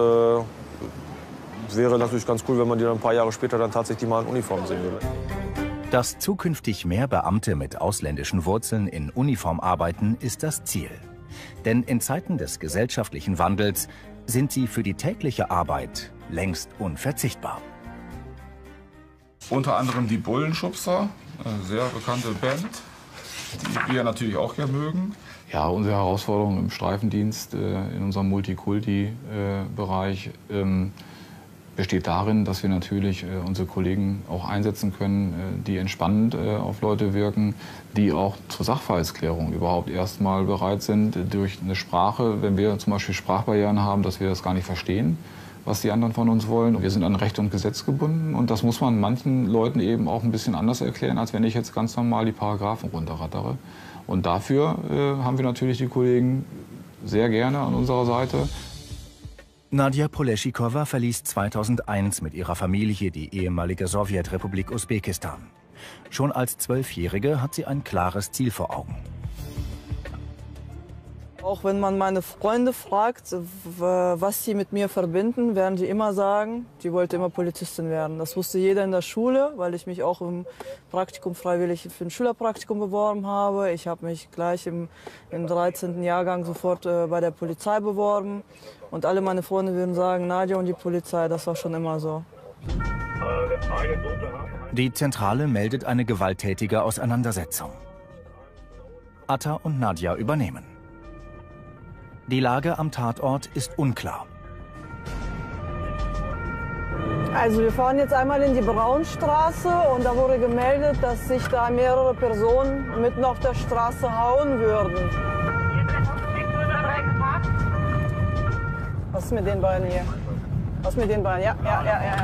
wäre natürlich ganz cool, wenn man die dann ein paar Jahre später dann tatsächlich mal in Uniform sehen würde. Dass zukünftig mehr Beamte mit ausländischen Wurzeln in Uniform arbeiten, ist das Ziel. Denn in Zeiten des gesellschaftlichen Wandels sind sie für die tägliche Arbeit längst unverzichtbar. Unter anderem die Bullenschubser, eine sehr bekannte Band, die wir natürlich auch gerne mögen. Ja, unsere Herausforderung im Streifendienst äh, in unserem Multikulti-Bereich ähm, besteht darin, dass wir natürlich äh, unsere Kollegen auch einsetzen können, äh, die entspannend äh, auf Leute wirken, die auch zur Sachverhaltsklärung überhaupt erstmal bereit sind, durch eine Sprache, wenn wir zum Beispiel Sprachbarrieren haben, dass wir das gar nicht verstehen, was die anderen von uns wollen. Wir sind an Recht und Gesetz gebunden und das muss man manchen Leuten eben auch ein bisschen anders erklären, als wenn ich jetzt ganz normal die Paragraphen runterrattere. Und dafür äh, haben wir natürlich die Kollegen sehr gerne an unserer Seite. Nadja Poleschikowa verließ zweitausendeins mit ihrer Familie die ehemalige Sowjetrepublik Usbekistan. Schon als Zwölfjährige hat sie ein klares Ziel vor Augen. Auch wenn man meine Freunde fragt, was sie mit mir verbinden, werden die immer sagen, die wollte immer Polizistin werden. Das wusste jeder in der Schule, weil ich mich auch im Praktikum freiwillig für ein Schülerpraktikum beworben habe. Ich habe mich gleich im, im dreizehnten Jahrgang sofort äh, bei der Polizei beworben. Und alle meine Freunde würden sagen, Nadja und die Polizei, das war schon immer so. Die Zentrale meldet eine gewalttätige Auseinandersetzung. Atta und Nadja übernehmen. Die Lage am Tatort ist unklar. Also wir fahren jetzt einmal in die Braunstraße und da wurde gemeldet, dass sich da mehrere Personen mitten auf der Straße hauen würden. Was ist mit den beiden hier? Was ist mit den beiden? Ja, ja, ja, ja.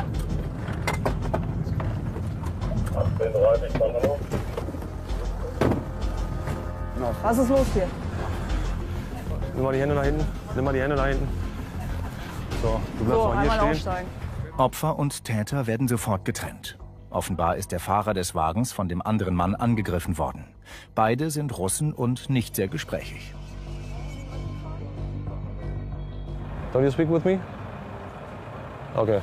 Was ist los hier? Nimm mal die Hände nach hinten. Nimm mal die Hände nach hinten. So, du bleibst So, mal hier einmal stehen. aussteigen. Opfer und Täter werden sofort getrennt. Offenbar ist der Fahrer des Wagens von dem anderen Mann angegriffen worden. Beide sind Russen und nicht sehr gesprächig. Don't you speak with me? Okay.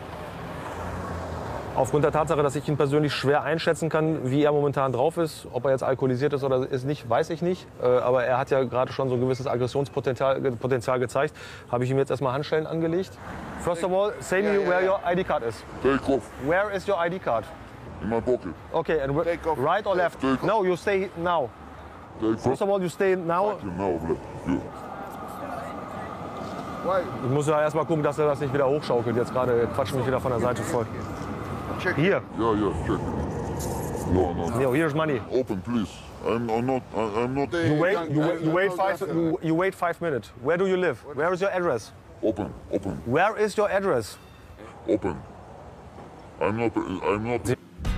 Aufgrund der Tatsache, dass ich ihn persönlich schwer einschätzen kann, wie er momentan drauf ist, ob er jetzt alkoholisiert ist oder ist nicht, weiß ich nicht. Äh, aber er hat ja gerade schon so ein gewisses Aggressionspotenzial Potenzial gezeigt. Habe ich ihm jetzt erstmal Handschellen angelegt. First of all, say me where your I D card is. Take off. Where is your I D card? In my pocket. Okay, and right or left? Take off. No, you stay now. Take off. First of all, you stay now. Now, yeah. Ich muss ja erstmal gucken, dass er das nicht wieder hochschaukelt. Jetzt gerade quatscht mich wieder von der Seite voll. Hier. Yeah, yeah, check. No, no, no. No, here's money. Open, please. I'm, I'm not. I, I'm not. You wait. You wait, you wait five. You, you wait five minutes. Where do you live? Where is your address? Open, open, Where is your address? open. I'm not. I'm not.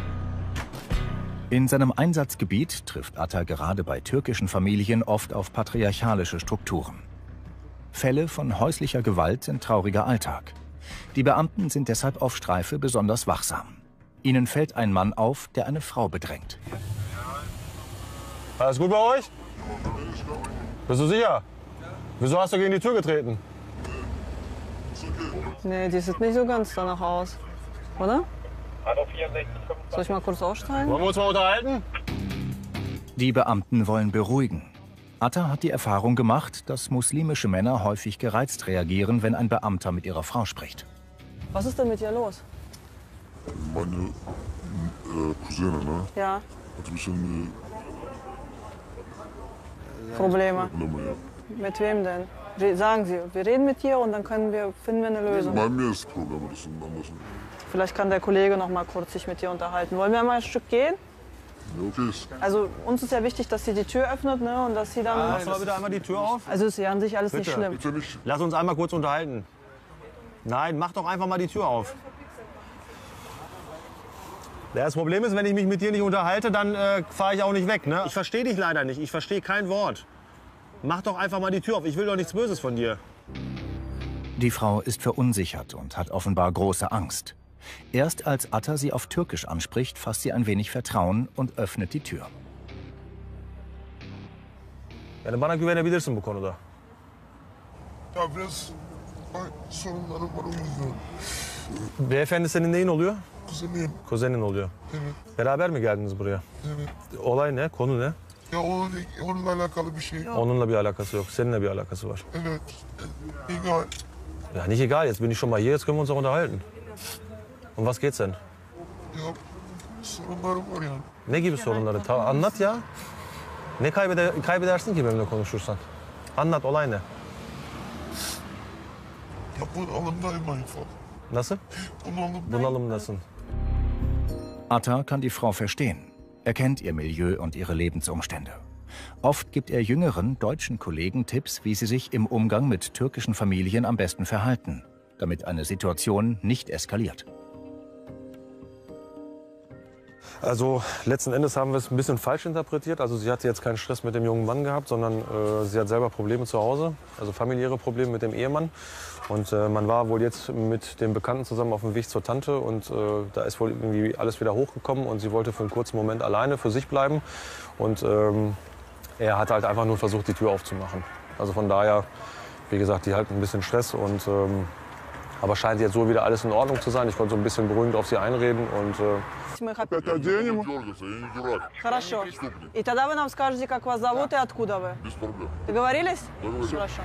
In seinem Einsatzgebiet trifft Atta gerade bei türkischen Familien oft auf patriarchalische Strukturen. Fälle von häuslicher Gewalt sind trauriger Alltag. Die Beamten sind deshalb auf Streife besonders wachsam. Ihnen fällt ein Mann auf, der eine Frau bedrängt. Alles gut bei euch? Bist du sicher? Wieso hast du gegen die Tür getreten? Nee, die sieht nicht so ganz danach aus. Oder? Soll ich mal kurz aussteigen? Wollen wir uns mal unterhalten? Die Beamten wollen beruhigen. Atta hat die Erfahrung gemacht, dass muslimische Männer häufig gereizt reagieren, wenn ein Beamter mit ihrer Frau spricht. Was ist denn mit dir los? Meine äh, Cousine, ne? Ja, Hat ein bisschen Probleme. äh, Probleme, ja. Mit wem denn? Re- Sagen Sie, wir reden mit dir und dann können wir, finden wir eine Lösung. Bei mir ist Probleme, das sind anders. Vielleicht kann der Kollege noch mal kurz sich mit dir unterhalten. Wollen wir mal ein Stück gehen? Ja, okay. Also uns ist ja wichtig, dass sie die Tür öffnet, ne, und dass sie dann... Machst du mal bitte einmal die Tür auf? Also ist ja an sich alles Bitte. nicht schlimm. Bitte nicht. Lass uns einmal kurz unterhalten. Nein, mach doch einfach mal die Tür auf. Ja, das Problem ist, wenn ich mich mit dir nicht unterhalte, dann äh, fahre ich auch nicht weg. Ne? Ich verstehe dich leider nicht. Ich verstehe kein Wort. Mach doch einfach mal die Tür auf. Ich will doch nichts Böses von dir. Die Frau ist verunsichert und hat offenbar große Angst. Erst als Atta sie auf Türkisch anspricht, fasst sie ein wenig Vertrauen und öffnet die Tür. Yani bana güvenebilirsin bu konuda. Ya biraz ay, sorunlarım var o yüzden. Beyefendi senin neyin oluyor? Kuzenim. Kuzenin oluyor. Evet, Beraber mi geldiniz buraya? evet. Olay ne? Konu ne? Ya onun, onunla alakalı bir şey yok. Onunla bir alakası yok. Seninle bir alakası var. Evet. Egal. Ja, nicht egal. Jetzt bin ich schon mal hier. Jetzt können wir uns auch unterhalten. Um was geht's denn? Ya sorunlarım var yani. Ne gibi sorunları? Ta anlat ya. Ne kaybeder kaybedersin ki benimle konuşursan? Anlat, olay ne? Ya bunalımdayım einfach. Nasıl? Bunalım. Bunalımdasın. Atta kann die Frau verstehen. Er kennt ihr Milieu und ihre Lebensumstände. Oft gibt er jüngeren deutschen Kollegen Tipps, wie sie sich im Umgang mit türkischen Familien am besten verhalten, damit eine Situation nicht eskaliert. Also letzten Endes haben wir es ein bisschen falsch interpretiert. Also sie hatte jetzt keinen Stress mit dem jungen Mann gehabt, sondern äh, sie hat selber Probleme zu Hause, also familiäre Probleme mit dem Ehemann. Und äh, man war wohl jetzt mit dem Bekannten zusammen auf dem Weg zur Tante und äh, da ist wohl irgendwie alles wieder hochgekommen und sie wollte für einen kurzen Moment alleine für sich bleiben. Und ähm, er hat halt einfach nur versucht, die Tür aufzumachen. Also von daher, wie gesagt, die hat ein bisschen Stress und ähm, aber scheint jetzt so wieder alles in Ordnung zu sein. Ich konnte so ein bisschen beruhigend auf sie einreden und äh, Это оденем. Хорошо. И тогда вы нам скажете, как вас зовут и откуда вы. Без проблем. Договорились? Хорошо.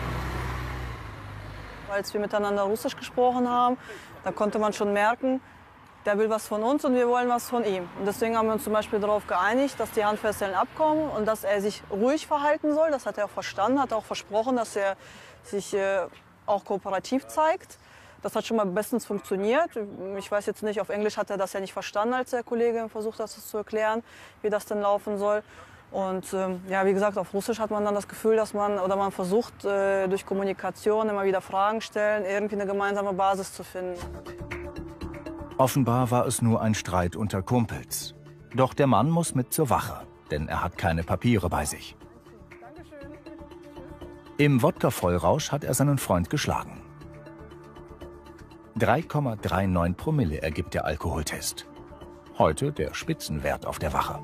Als wir miteinander Russisch gesprochen haben, da konnte man schon merken, der will was von uns und wir wollen was von ihm. Und deswegen haben wir uns zum Beispiel darauf geeinigt, dass die Handfesseln abkommen und dass er sich ruhig verhalten soll. Das hat er auch verstanden, hat auch versprochen, dass er sich äh, auch kooperativ zeigt. Das hat schon mal bestens funktioniert. Ich weiß jetzt nicht, auf Englisch hat er das ja nicht verstanden, als der Kollege versucht hat, das zu erklären, wie das denn laufen soll. Und ähm, ja, wie gesagt, auf Russisch hat man dann das Gefühl, dass man, oder man versucht, äh, durch Kommunikation immer wieder Fragen stellen, irgendwie eine gemeinsame Basis zu finden. Offenbar war es nur ein Streit unter Kumpels. Doch der Mann muss mit zur Wache, denn er hat keine Papiere bei sich. Im Wodka-Vollrausch hat er seinen Freund geschlagen. drei Komma neununddreißig Promille ergibt der Alkoholtest. Heute der Spitzenwert auf der Wache.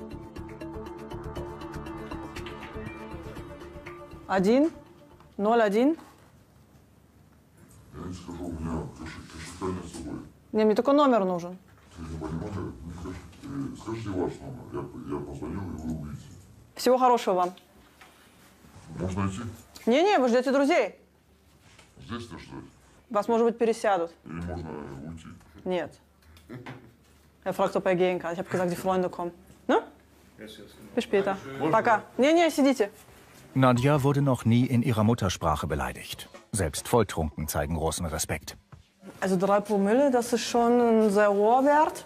Один, ноль, один. Я не скажу, у меня кошелька с собой. Не, мне только номер нужен. Ты не понимаешь? Скажите ваш номер. Я, я позвонил, и вы увидите. Всего хорошего вам. Можно идти? Не-не, вы ждете друзей. Здесь-то ждать? Вас, может быть, пересядут. Или можно уйти? Нет. Er fragt, ob er gehen kann. Ich habe gesagt, die Freunde kommen. Ne? Bis später. Пока. Не-не, сидите. Nadja wurde noch nie in ihrer Muttersprache beleidigt. Selbst Volltrunken zeigen großen Respekt. Also drei Promille, das ist schon ein sehr hoher Wert.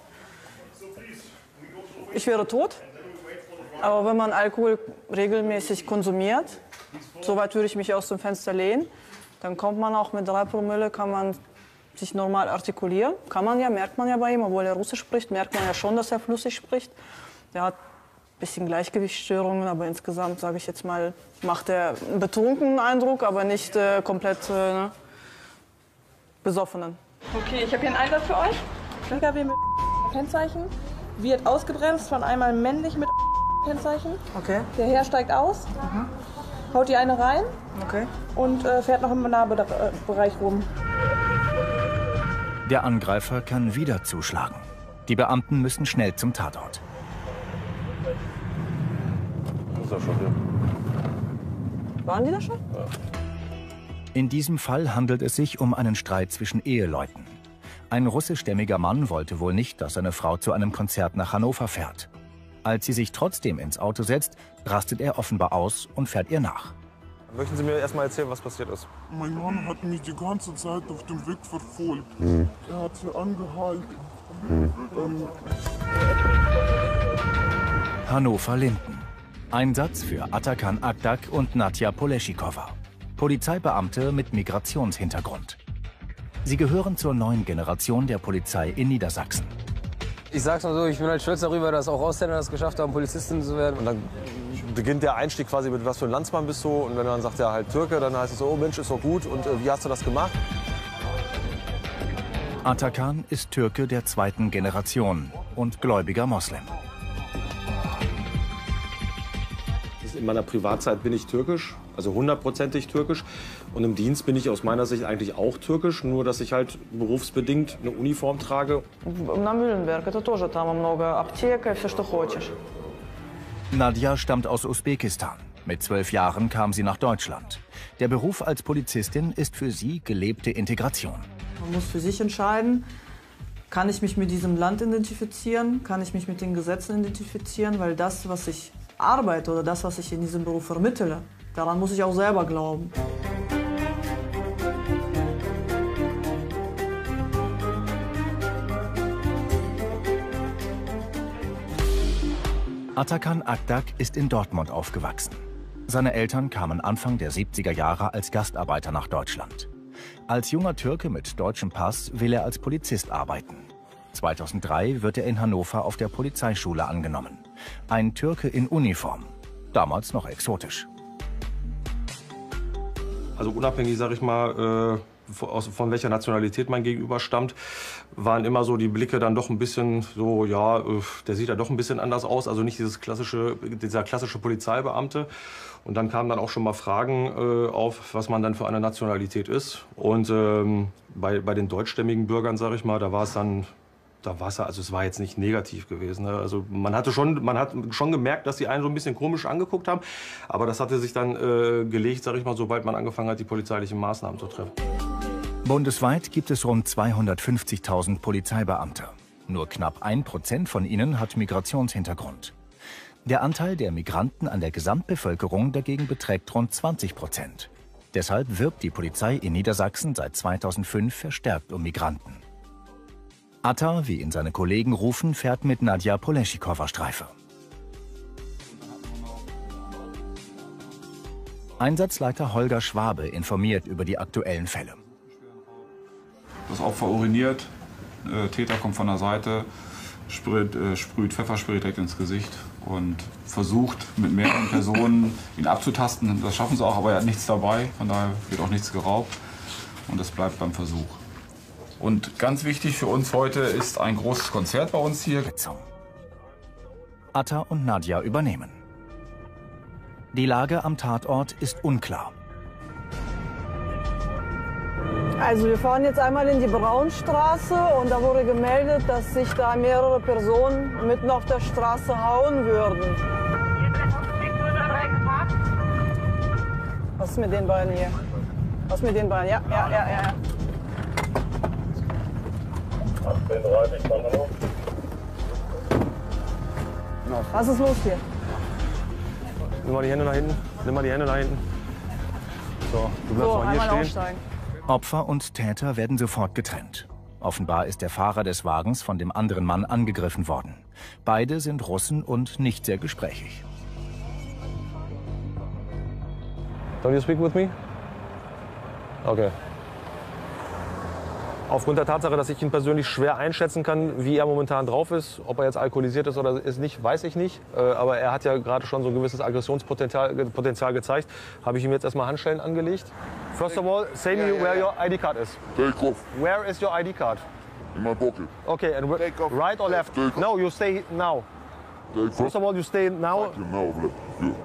Ich wäre tot. Aber wenn man Alkohol regelmäßig konsumiert, so weit würde ich mich aus dem Fenster lehnen, dann kommt man auch mit drei Promille, kann man sich normal artikulieren. Kann man ja, merkt man ja bei ihm, obwohl er Russisch spricht, merkt man ja schon, dass er flüssig spricht. Er hat ein bisschen Gleichgewichtsstörungen, aber insgesamt, sage ich jetzt mal, macht er einen betrunkenen Eindruck, aber nicht äh, komplett äh, ne, besoffenen. Okay, ich habe hier einen Einsatz für euch. P K W mit Kennzeichen wird ausgebremst von einmal männlich mit Kennzeichen. Okay. Der Herr steigt aus, Mhm. haut die eine rein Okay. und äh, fährt noch im Nahbereich rum. Der Angreifer kann wieder zuschlagen. Die Beamten müssen schnell zum Tatort. ist er schon hier. Waren die da schon? Ja. In diesem Fall handelt es sich um einen Streit zwischen Eheleuten. Ein russischstämmiger Mann wollte wohl nicht, dass seine Frau zu einem Konzert nach Hannover fährt. Als sie sich trotzdem ins Auto setzt, rastet er offenbar aus und fährt ihr nach. Möchten Sie mir erst mal erzählen, was passiert ist? Mein Mann hat mich die ganze Zeit auf dem Weg verfolgt. Mhm. Er hat hier angehalten. Mhm. Ähm, Hannover-Linden. Einsatz für Atakan Akdak und Nadja Poleschikowa. Polizeibeamte mit Migrationshintergrund. Sie gehören zur neuen Generation der Polizei in Niedersachsen. Ich sag's mal so, ich bin halt stolz darüber, dass auch Ausländer es geschafft haben, Polizistin zu werden. Und dann beginnt der Einstieg quasi mit, was für ein Landsmann bist du? Und wenn man sagt, ja halt Türke, dann heißt es so, oh Mensch, ist doch gut. Und äh, wie hast du das gemacht? Atakan ist Türke der zweiten Generation und gläubiger Moslem. In meiner Privatzeit bin ich türkisch, also hundertprozentig türkisch. Und im Dienst bin ich aus meiner Sicht eigentlich auch türkisch, nur dass ich halt berufsbedingt eine Uniform trage. На Мюлленберг, это тоже там много аптек и все, что хочешь. Nadja stammt aus Usbekistan. Mit zwölf Jahren kam sie nach Deutschland. Der Beruf als Polizistin ist für sie gelebte Integration. Man muss für sich entscheiden, kann ich mich mit diesem Land identifizieren, kann ich mich mit den Gesetzen identifizieren, weil das, was ich arbeite oder das, was ich in diesem Beruf vermittle, daran muss ich auch selber glauben. Atakan Akdak ist in Dortmund aufgewachsen. Seine Eltern kamen Anfang der siebziger Jahre als Gastarbeiter nach Deutschland. Als junger Türke mit deutschem Pass will er als Polizist arbeiten. zweitausenddrei wird er in Hannover auf der Polizeischule angenommen. Ein Türke in Uniform, damals noch exotisch. Also unabhängig, sag ich mal, äh von welcher Nationalität mein Gegenüber stammt, waren immer so die Blicke dann doch ein bisschen so, ja, der sieht ja doch ein bisschen anders aus, also nicht dieses klassische, dieser klassische Polizeibeamte. Und dann kamen dann auch schon mal Fragen äh, auf, was man dann für eine Nationalität ist. Und ähm, bei, bei den deutschstämmigen Bürgern, sage ich mal, da war es dann, da war es also es war jetzt nicht negativ gewesen. Ne? Also man hatte schon, man hat schon gemerkt, dass die einen so ein bisschen komisch angeguckt haben, aber das hatte sich dann äh, gelegt, sage ich mal, sobald man angefangen hat, die polizeilichen Maßnahmen zu treffen. Bundesweit gibt es rund zweihundertfünfzigtausend Polizeibeamte. Nur knapp ein Prozent von ihnen hat Migrationshintergrund. Der Anteil der Migranten an der Gesamtbevölkerung dagegen beträgt rund zwanzig Prozent. Deshalb wirbt die Polizei in Niedersachsen seit zweitausendfünf verstärkt um Migranten. Atta, wie ihn seine Kollegen rufen, fährt mit Nadja Poleschikowa Streife. Einsatzleiter Holger Schwabe informiert über die aktuellen Fälle. Das Opfer uriniert, äh, Täter kommt von der Seite, sprüht, äh, sprüht Pfefferspray direkt ins Gesicht und versucht mit mehreren Personen ihn abzutasten. Das schaffen sie auch, aber er hat nichts dabei, von daher wird auch nichts geraubt und das bleibt beim Versuch. Und ganz wichtig für uns heute ist ein großes Konzert bei uns hier. Atta und Nadja übernehmen. Die Lage am Tatort ist unklar. Also wir fahren jetzt einmal in die Braunstraße und da wurde gemeldet, dass sich da mehrere Personen mitten auf der Straße hauen würden. Was ist mit den beiden hier? Was ist mit den beiden? Ja, ja, ja, ja. Was ist los hier? Nimm mal die Hände nach hinten. Nimm mal die Hände nach hinten. So, du bleibst So, mal hier einmal stehen. aussteigen. Opfer und Täter werden sofort getrennt. Offenbar ist der Fahrer des Wagens von dem anderen Mann angegriffen worden. Beide sind Russen und nicht sehr gesprächig. Don't you speak with me? Okay. Aufgrund der Tatsache, dass ich ihn persönlich schwer einschätzen kann, wie er momentan drauf ist, ob er jetzt alkoholisiert ist oder ist nicht, weiß ich nicht. Äh, aber er hat ja gerade schon so ein gewisses Aggressionspotenzial Potenzial gezeigt. Habe ich ihm jetzt erstmal Handschellen angelegt. First of all, say me where your I D card is. Take off. Where is your I D card? In my pocket. Okay, and Take off. right or left? Take off. No, you stay now. Take off. First of all, you stay now. You know, left. Good.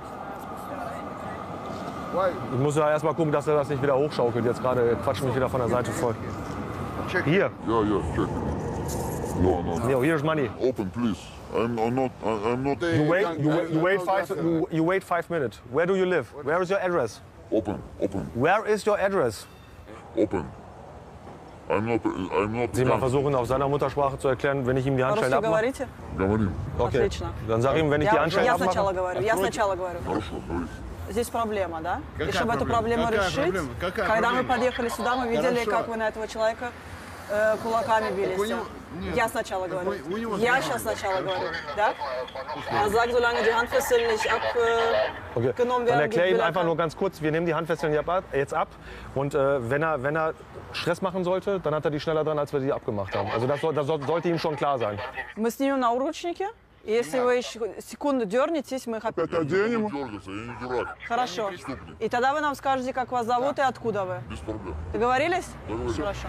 Ich muss ja erstmal gucken, dass er das nicht wieder hochschaukelt. Jetzt gerade quatscht mich wieder von der Seite voll. Hier. Yeah, yeah, check. No, no. No, here's money. Open, please. I'm, I'm not. I, I'm not. You wait. You, wait- you wait five. You, you wait five minutes. Where do you live? Where is your address? Open, open, Where is your address? open. I'm not. I'm not. Sie mal versuchen, auf seiner Muttersprache zu erklären, wenn ich ihm die Handschellen По-русски abmache. говорите? Говорим. Okay. Отлично. Dann sag ihm, wenn ich die Я, Handschellen я сначала abmache. говорю, я сначала говорю. Хорошо, говорите. Здесь проблема, да? И Какая чтобы эту проблема? проблему Какая решить, проблема? Какая когда мы проблема? подъехали сюда, мы видели, Хорошо. как вы на этого человека э, кулаками бились. у него- нет. Я сначала говорю. у него Я проблема. сейчас сначала говорю, да? Er sagt, solange die Handfesseln nicht Okay. abgenommen Dann werden, erkläre ihm will er einfach kein- nur ganz kurz, wir nehmen die Handfesseln jetzt ab- jetzt ab. Und äh, wenn, er, wenn er Stress machen sollte, dann hat er die schneller dran, als wir die abgemacht haben. Also das, soll- das soll- sollte ihm schon klar sein. Мы снимем наручники. И если вы еще секунду дернетесь, мы их опять оденем. Дергаться, я не дурак. Хорошо. И тогда вы нам скажете, как вас зовут и откуда вы. Без проблем. Договорились? Договорились. Хорошо.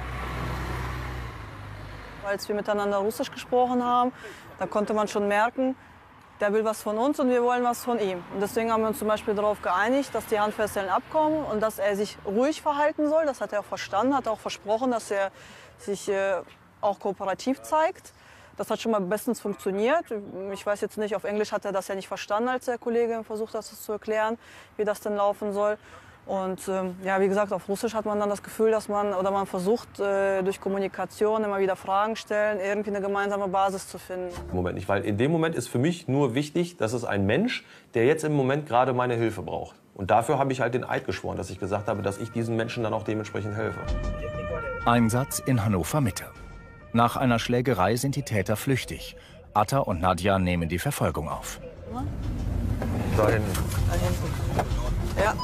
Als wir miteinander Russisch gesprochen haben, da konnte man schon merken, der will was von uns und wir wollen was von ihm. Und deswegen haben wir uns zum Beispiel darauf geeinigt, dass die Handfesseln abkommen und dass er sich ruhig verhalten soll. Das hat er auch verstanden, hat auch versprochen, dass er sich äh, auch kooperativ zeigt. Das hat schon mal bestens funktioniert. Ich weiß jetzt nicht, auf Englisch hat er das ja nicht verstanden, als der Kollege versucht hat, das zu erklären, wie das denn laufen soll. Und ähm, ja, wie gesagt, auf Russisch hat man dann das Gefühl, dass man oder man versucht äh, durch Kommunikation immer wieder Fragen stellen, irgendwie eine gemeinsame Basis zu finden. Moment nicht, weil in dem Moment ist für mich nur wichtig, dass es ein Mensch, der jetzt im Moment gerade meine Hilfe braucht. Und dafür habe ich halt den Eid geschworen, dass ich gesagt habe, dass ich diesen Menschen dann auch dementsprechend helfe. Einsatz in Hannover Mitte. Nach einer Schlägerei sind die Täter flüchtig. Atta und Nadja nehmen die Verfolgung auf. Da hinten. Da hinten. Ja.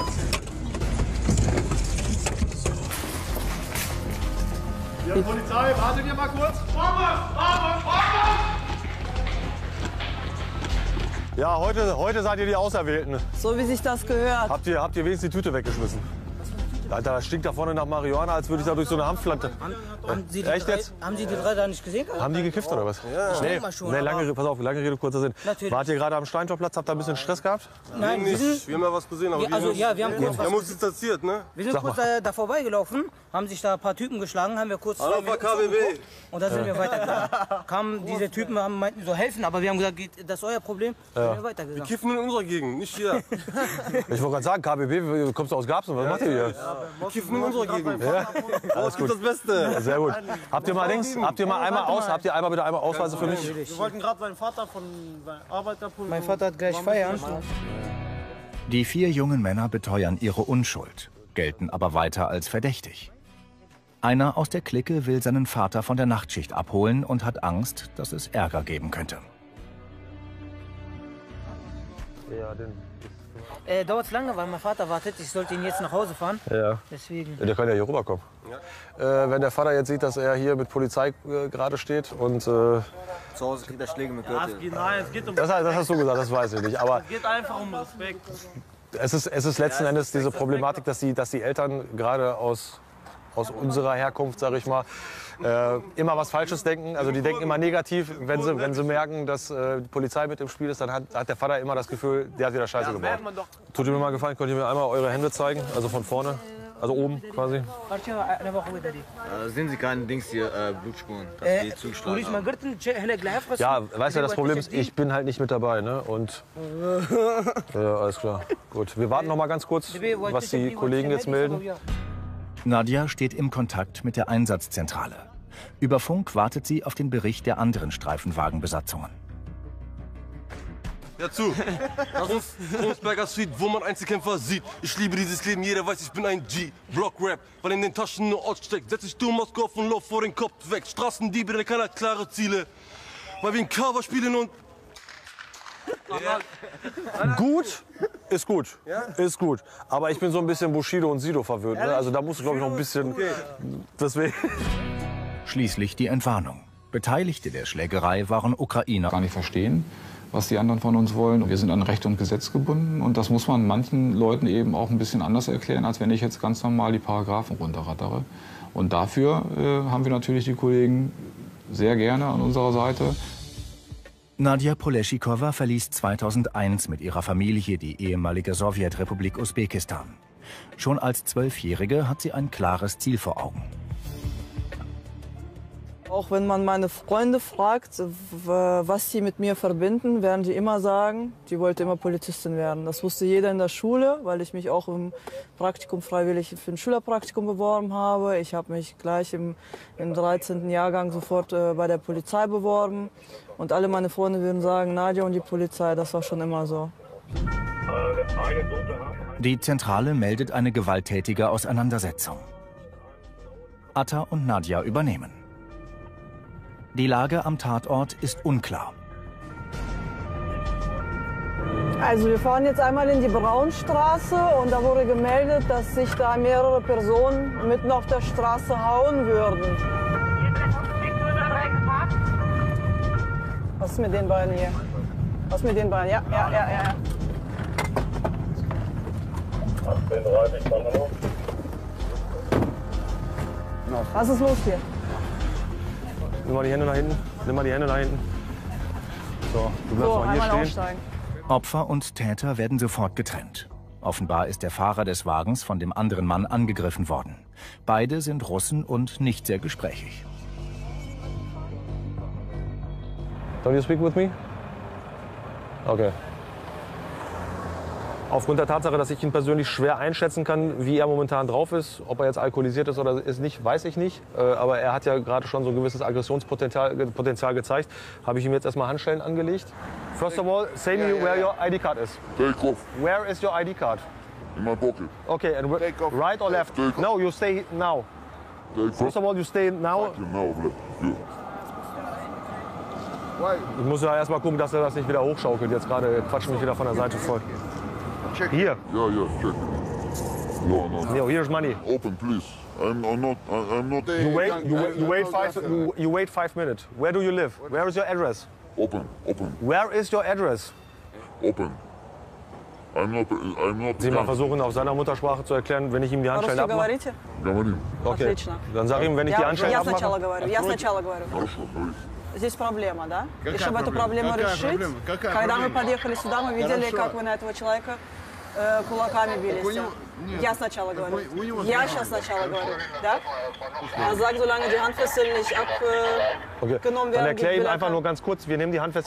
Ja, Polizei, wartet ihr mal kurz. Vorwärts, vorwärts, vorwärts! Ja, heute, heute seid ihr die Auserwählten. So wie sich das gehört. Habt ihr, habt ihr wenigstens die Tüte weggeschmissen? Alter, das stinkt da vorne nach Marihuana, als würde ich da durch so eine Hanfpflanze. Haben, haben, Sie die Echt drei, jetzt? haben Sie die drei da nicht gesehen? Haben die gekifft oder was? Ja. Ich Nee, denke mal schon, nee lange, aber- pass auf, lange Rede, kurzer Sinn. Natürlich. Wart ihr gerade am Steintorplatz, habt ihr ein bisschen Stress gehabt? Nein, wir sind, Wir haben ja was gesehen, aber wir, also, ja, wir haben kurz wir haben was uns distanziert, ne? Wir sind Sag kurz mal. da, da vorbeigelaufen, haben sich da ein paar Typen geschlagen, haben wir kurz Hallo, zwei Minuten K B B. zugeguckt und dann sind wir weitergegangen. Kamen diese Typen, haben, meinten so helfen, aber wir haben gesagt, geht, das ist euer Problem, dann sind wir Wir weitergegangen. kiffen in unserer Gegend, nicht hier. Ich wollte gerade sagen, K B B, kommst du aus Garbsen, was macht ihr hier? Wir kiffen in unserer Gegend. Ja, alles gut. Das Beste. Sehr gut. Habt ihr mal Dings, habt ihr mal einmal aus, habt ihr einmal bitte einmal Ausweise für mich? Wir wollten gerade seinen Vater von Arbeiterpolizei. Mein Vater hat gleich feiern. Die vier jungen Männer beteuern ihre Unschuld, gelten aber weiter als verdächtig. Einer aus der Clique will seinen Vater von der Nachtschicht abholen und hat Angst, dass es Ärger geben könnte. Ja, den. Äh, dauert lange, weil mein Vater wartet. Ich sollte ihn jetzt nach Hause fahren. Ja. Deswegen. Ja, der kann ja hier rüberkommen. Ja. Äh, wenn der Vater jetzt sieht, dass er hier mit Polizei äh, gerade steht und... Äh, Zu Hause kriegt er Schläge mit Ja, es geht, nein, es geht um das, das hast du gesagt, das weiß ich nicht. Aber Es geht einfach um Respekt. es ist, es ist letzten Endes diese Problematik, dass die, dass die Eltern gerade aus, aus unserer Herkunft, sage ich mal, äh, immer was Falsches denken. Also die denken immer negativ. Wenn sie, wenn sie merken, dass äh, die Polizei mit im Spiel ist, dann hat, hat der Vater immer das Gefühl, der hat wieder Scheiße gebaut. Tut ihr mir mal gefallen, könnt ihr mir einmal eure Hände zeigen? Also von vorne, also oben quasi. Äh, sehen Sie keinen Dings hier, äh, Blutspuren, dass Äh, die zugeschlagen haben? Ja, weißt du, das Problem ist, ich bin halt nicht mit dabei. Ne? Und ja, alles klar. Gut, wir warten noch mal ganz kurz, was die Kollegen jetzt melden. Nadja steht im Kontakt mit der Einsatzzentrale. Über Funk wartet sie auf den Bericht der anderen Streifenwagenbesatzungen. Ja, zu. Krons, Kronsberger Street, wo man Einzelkämpfer sieht. Ich liebe dieses Leben, jeder weiß, ich bin ein G. Block-Rap, weil in den Taschen nur Ort steckt. Setz dich du Moskau auf und lauf vor den Kopf weg. Straßendiebe, keiner klare Ziele. Weil wir ein Cover spielen und... Gut, ist gut, ist gut. Aber ich bin so ein bisschen Bushido und Sido verwöhnt. Ne? Also da musst du, glaube ich, noch ein bisschen... Deswegen. Schließlich die Entwarnung. Beteiligte der Schlägerei waren Ukrainer. Gar nicht verstehen, was die anderen von uns wollen. Wir sind an Recht und Gesetz gebunden und das muss man manchen Leuten eben auch ein bisschen anders erklären, als wenn ich jetzt ganz normal die Paragraphen runterrattere. Und dafür äh, haben wir natürlich die Kollegen sehr gerne an unserer Seite. Nadja Poleschikowa verließ zweitausendeins mit ihrer Familie die ehemalige Sowjetrepublik Usbekistan. Schon als Zwölfjährige hat sie ein klares Ziel vor Augen. Auch wenn man meine Freunde fragt, was sie mit mir verbinden, werden die immer sagen, die wollte immer Polizistin werden. Das wusste jeder in der Schule, weil ich mich auch im Praktikum freiwillig für ein Schülerpraktikum beworben habe. Ich habe mich gleich im, im dreizehnten Jahrgang sofort äh, bei der Polizei beworben. Und alle meine Freunde würden sagen, Nadja und die Polizei, das war schon immer so. Die Zentrale meldet eine gewalttätige Auseinandersetzung. Atta und Nadja übernehmen. Die Lage am Tatort ist unklar. Also wir fahren jetzt einmal in die Braunstraße und da wurde gemeldet, dass sich da mehrere Personen mitten auf der Straße hauen würden. Was ist mit den beiden hier? Was ist mit den beiden? Ja, ja, ja, ja. Was ist los hier? Nimm mal die Hände nach hinten. Nimm mal die Hände nach hinten. So, du bleibst So, mal hier einmal stehen. aussteigen. Opfer und Täter werden sofort getrennt. Offenbar ist der Fahrer des Wagens von dem anderen Mann angegriffen worden. Beide sind Russen und nicht sehr gesprächig. Don't you speak with me? Okay. Aufgrund der Tatsache, dass ich ihn persönlich schwer einschätzen kann, wie er momentan drauf ist, ob er jetzt alkoholisiert ist oder ist nicht, weiß ich nicht. Äh, aber er hat ja gerade schon so ein gewisses Aggressionspotenzial Potenzial gezeigt. Habe ich ihm jetzt erstmal Handschellen angelegt. First of all, say me where your I D card is. Take off. Where is your I D card? In my pocket. Okay, and right or left? No, you stay now. First of all, you stay now. Now, Ich muss ja erstmal gucken, dass er das nicht wieder hochschaukelt. Jetzt gerade quatscht mich wieder von der Seite voll. Hier. Yeah, yeah, check. No, no. No, here's money. Open, please. I'm, I'm not. I, I'm not. You wait. You, wait- you wait five. You, you wait five minutes. Where do you live? Where is your address? Open, open, Where is your address? open. I'm not. I'm not. Sie mal versuchen, auf seiner Muttersprache zu erklären, wenn ich ihm die Handschellen По-русски abmache. говорите? Говорим. Okay. Отлично. Dann sag ihm, wenn ich die Я, Handschellen я сначала abmache. говорю, я сначала говорю. Хорошо, говорите. Здесь проблема, да? И Какая чтобы эту проблема? проблему Какая решить, проблема? Какая когда мы проблема? подъехали сюда, мы видели, Хорошо. как вы на этого человека э, кулаками бились. у него- нет. Я сначала говорю. у него Я проблема. сейчас сначала говорю, да? Er sagt, solange die Handfesseln nicht Okay. abgenommen Dann werden, erklär ihm will er einfach kein- nur ganz kurz, wir nehmen die Handfesseln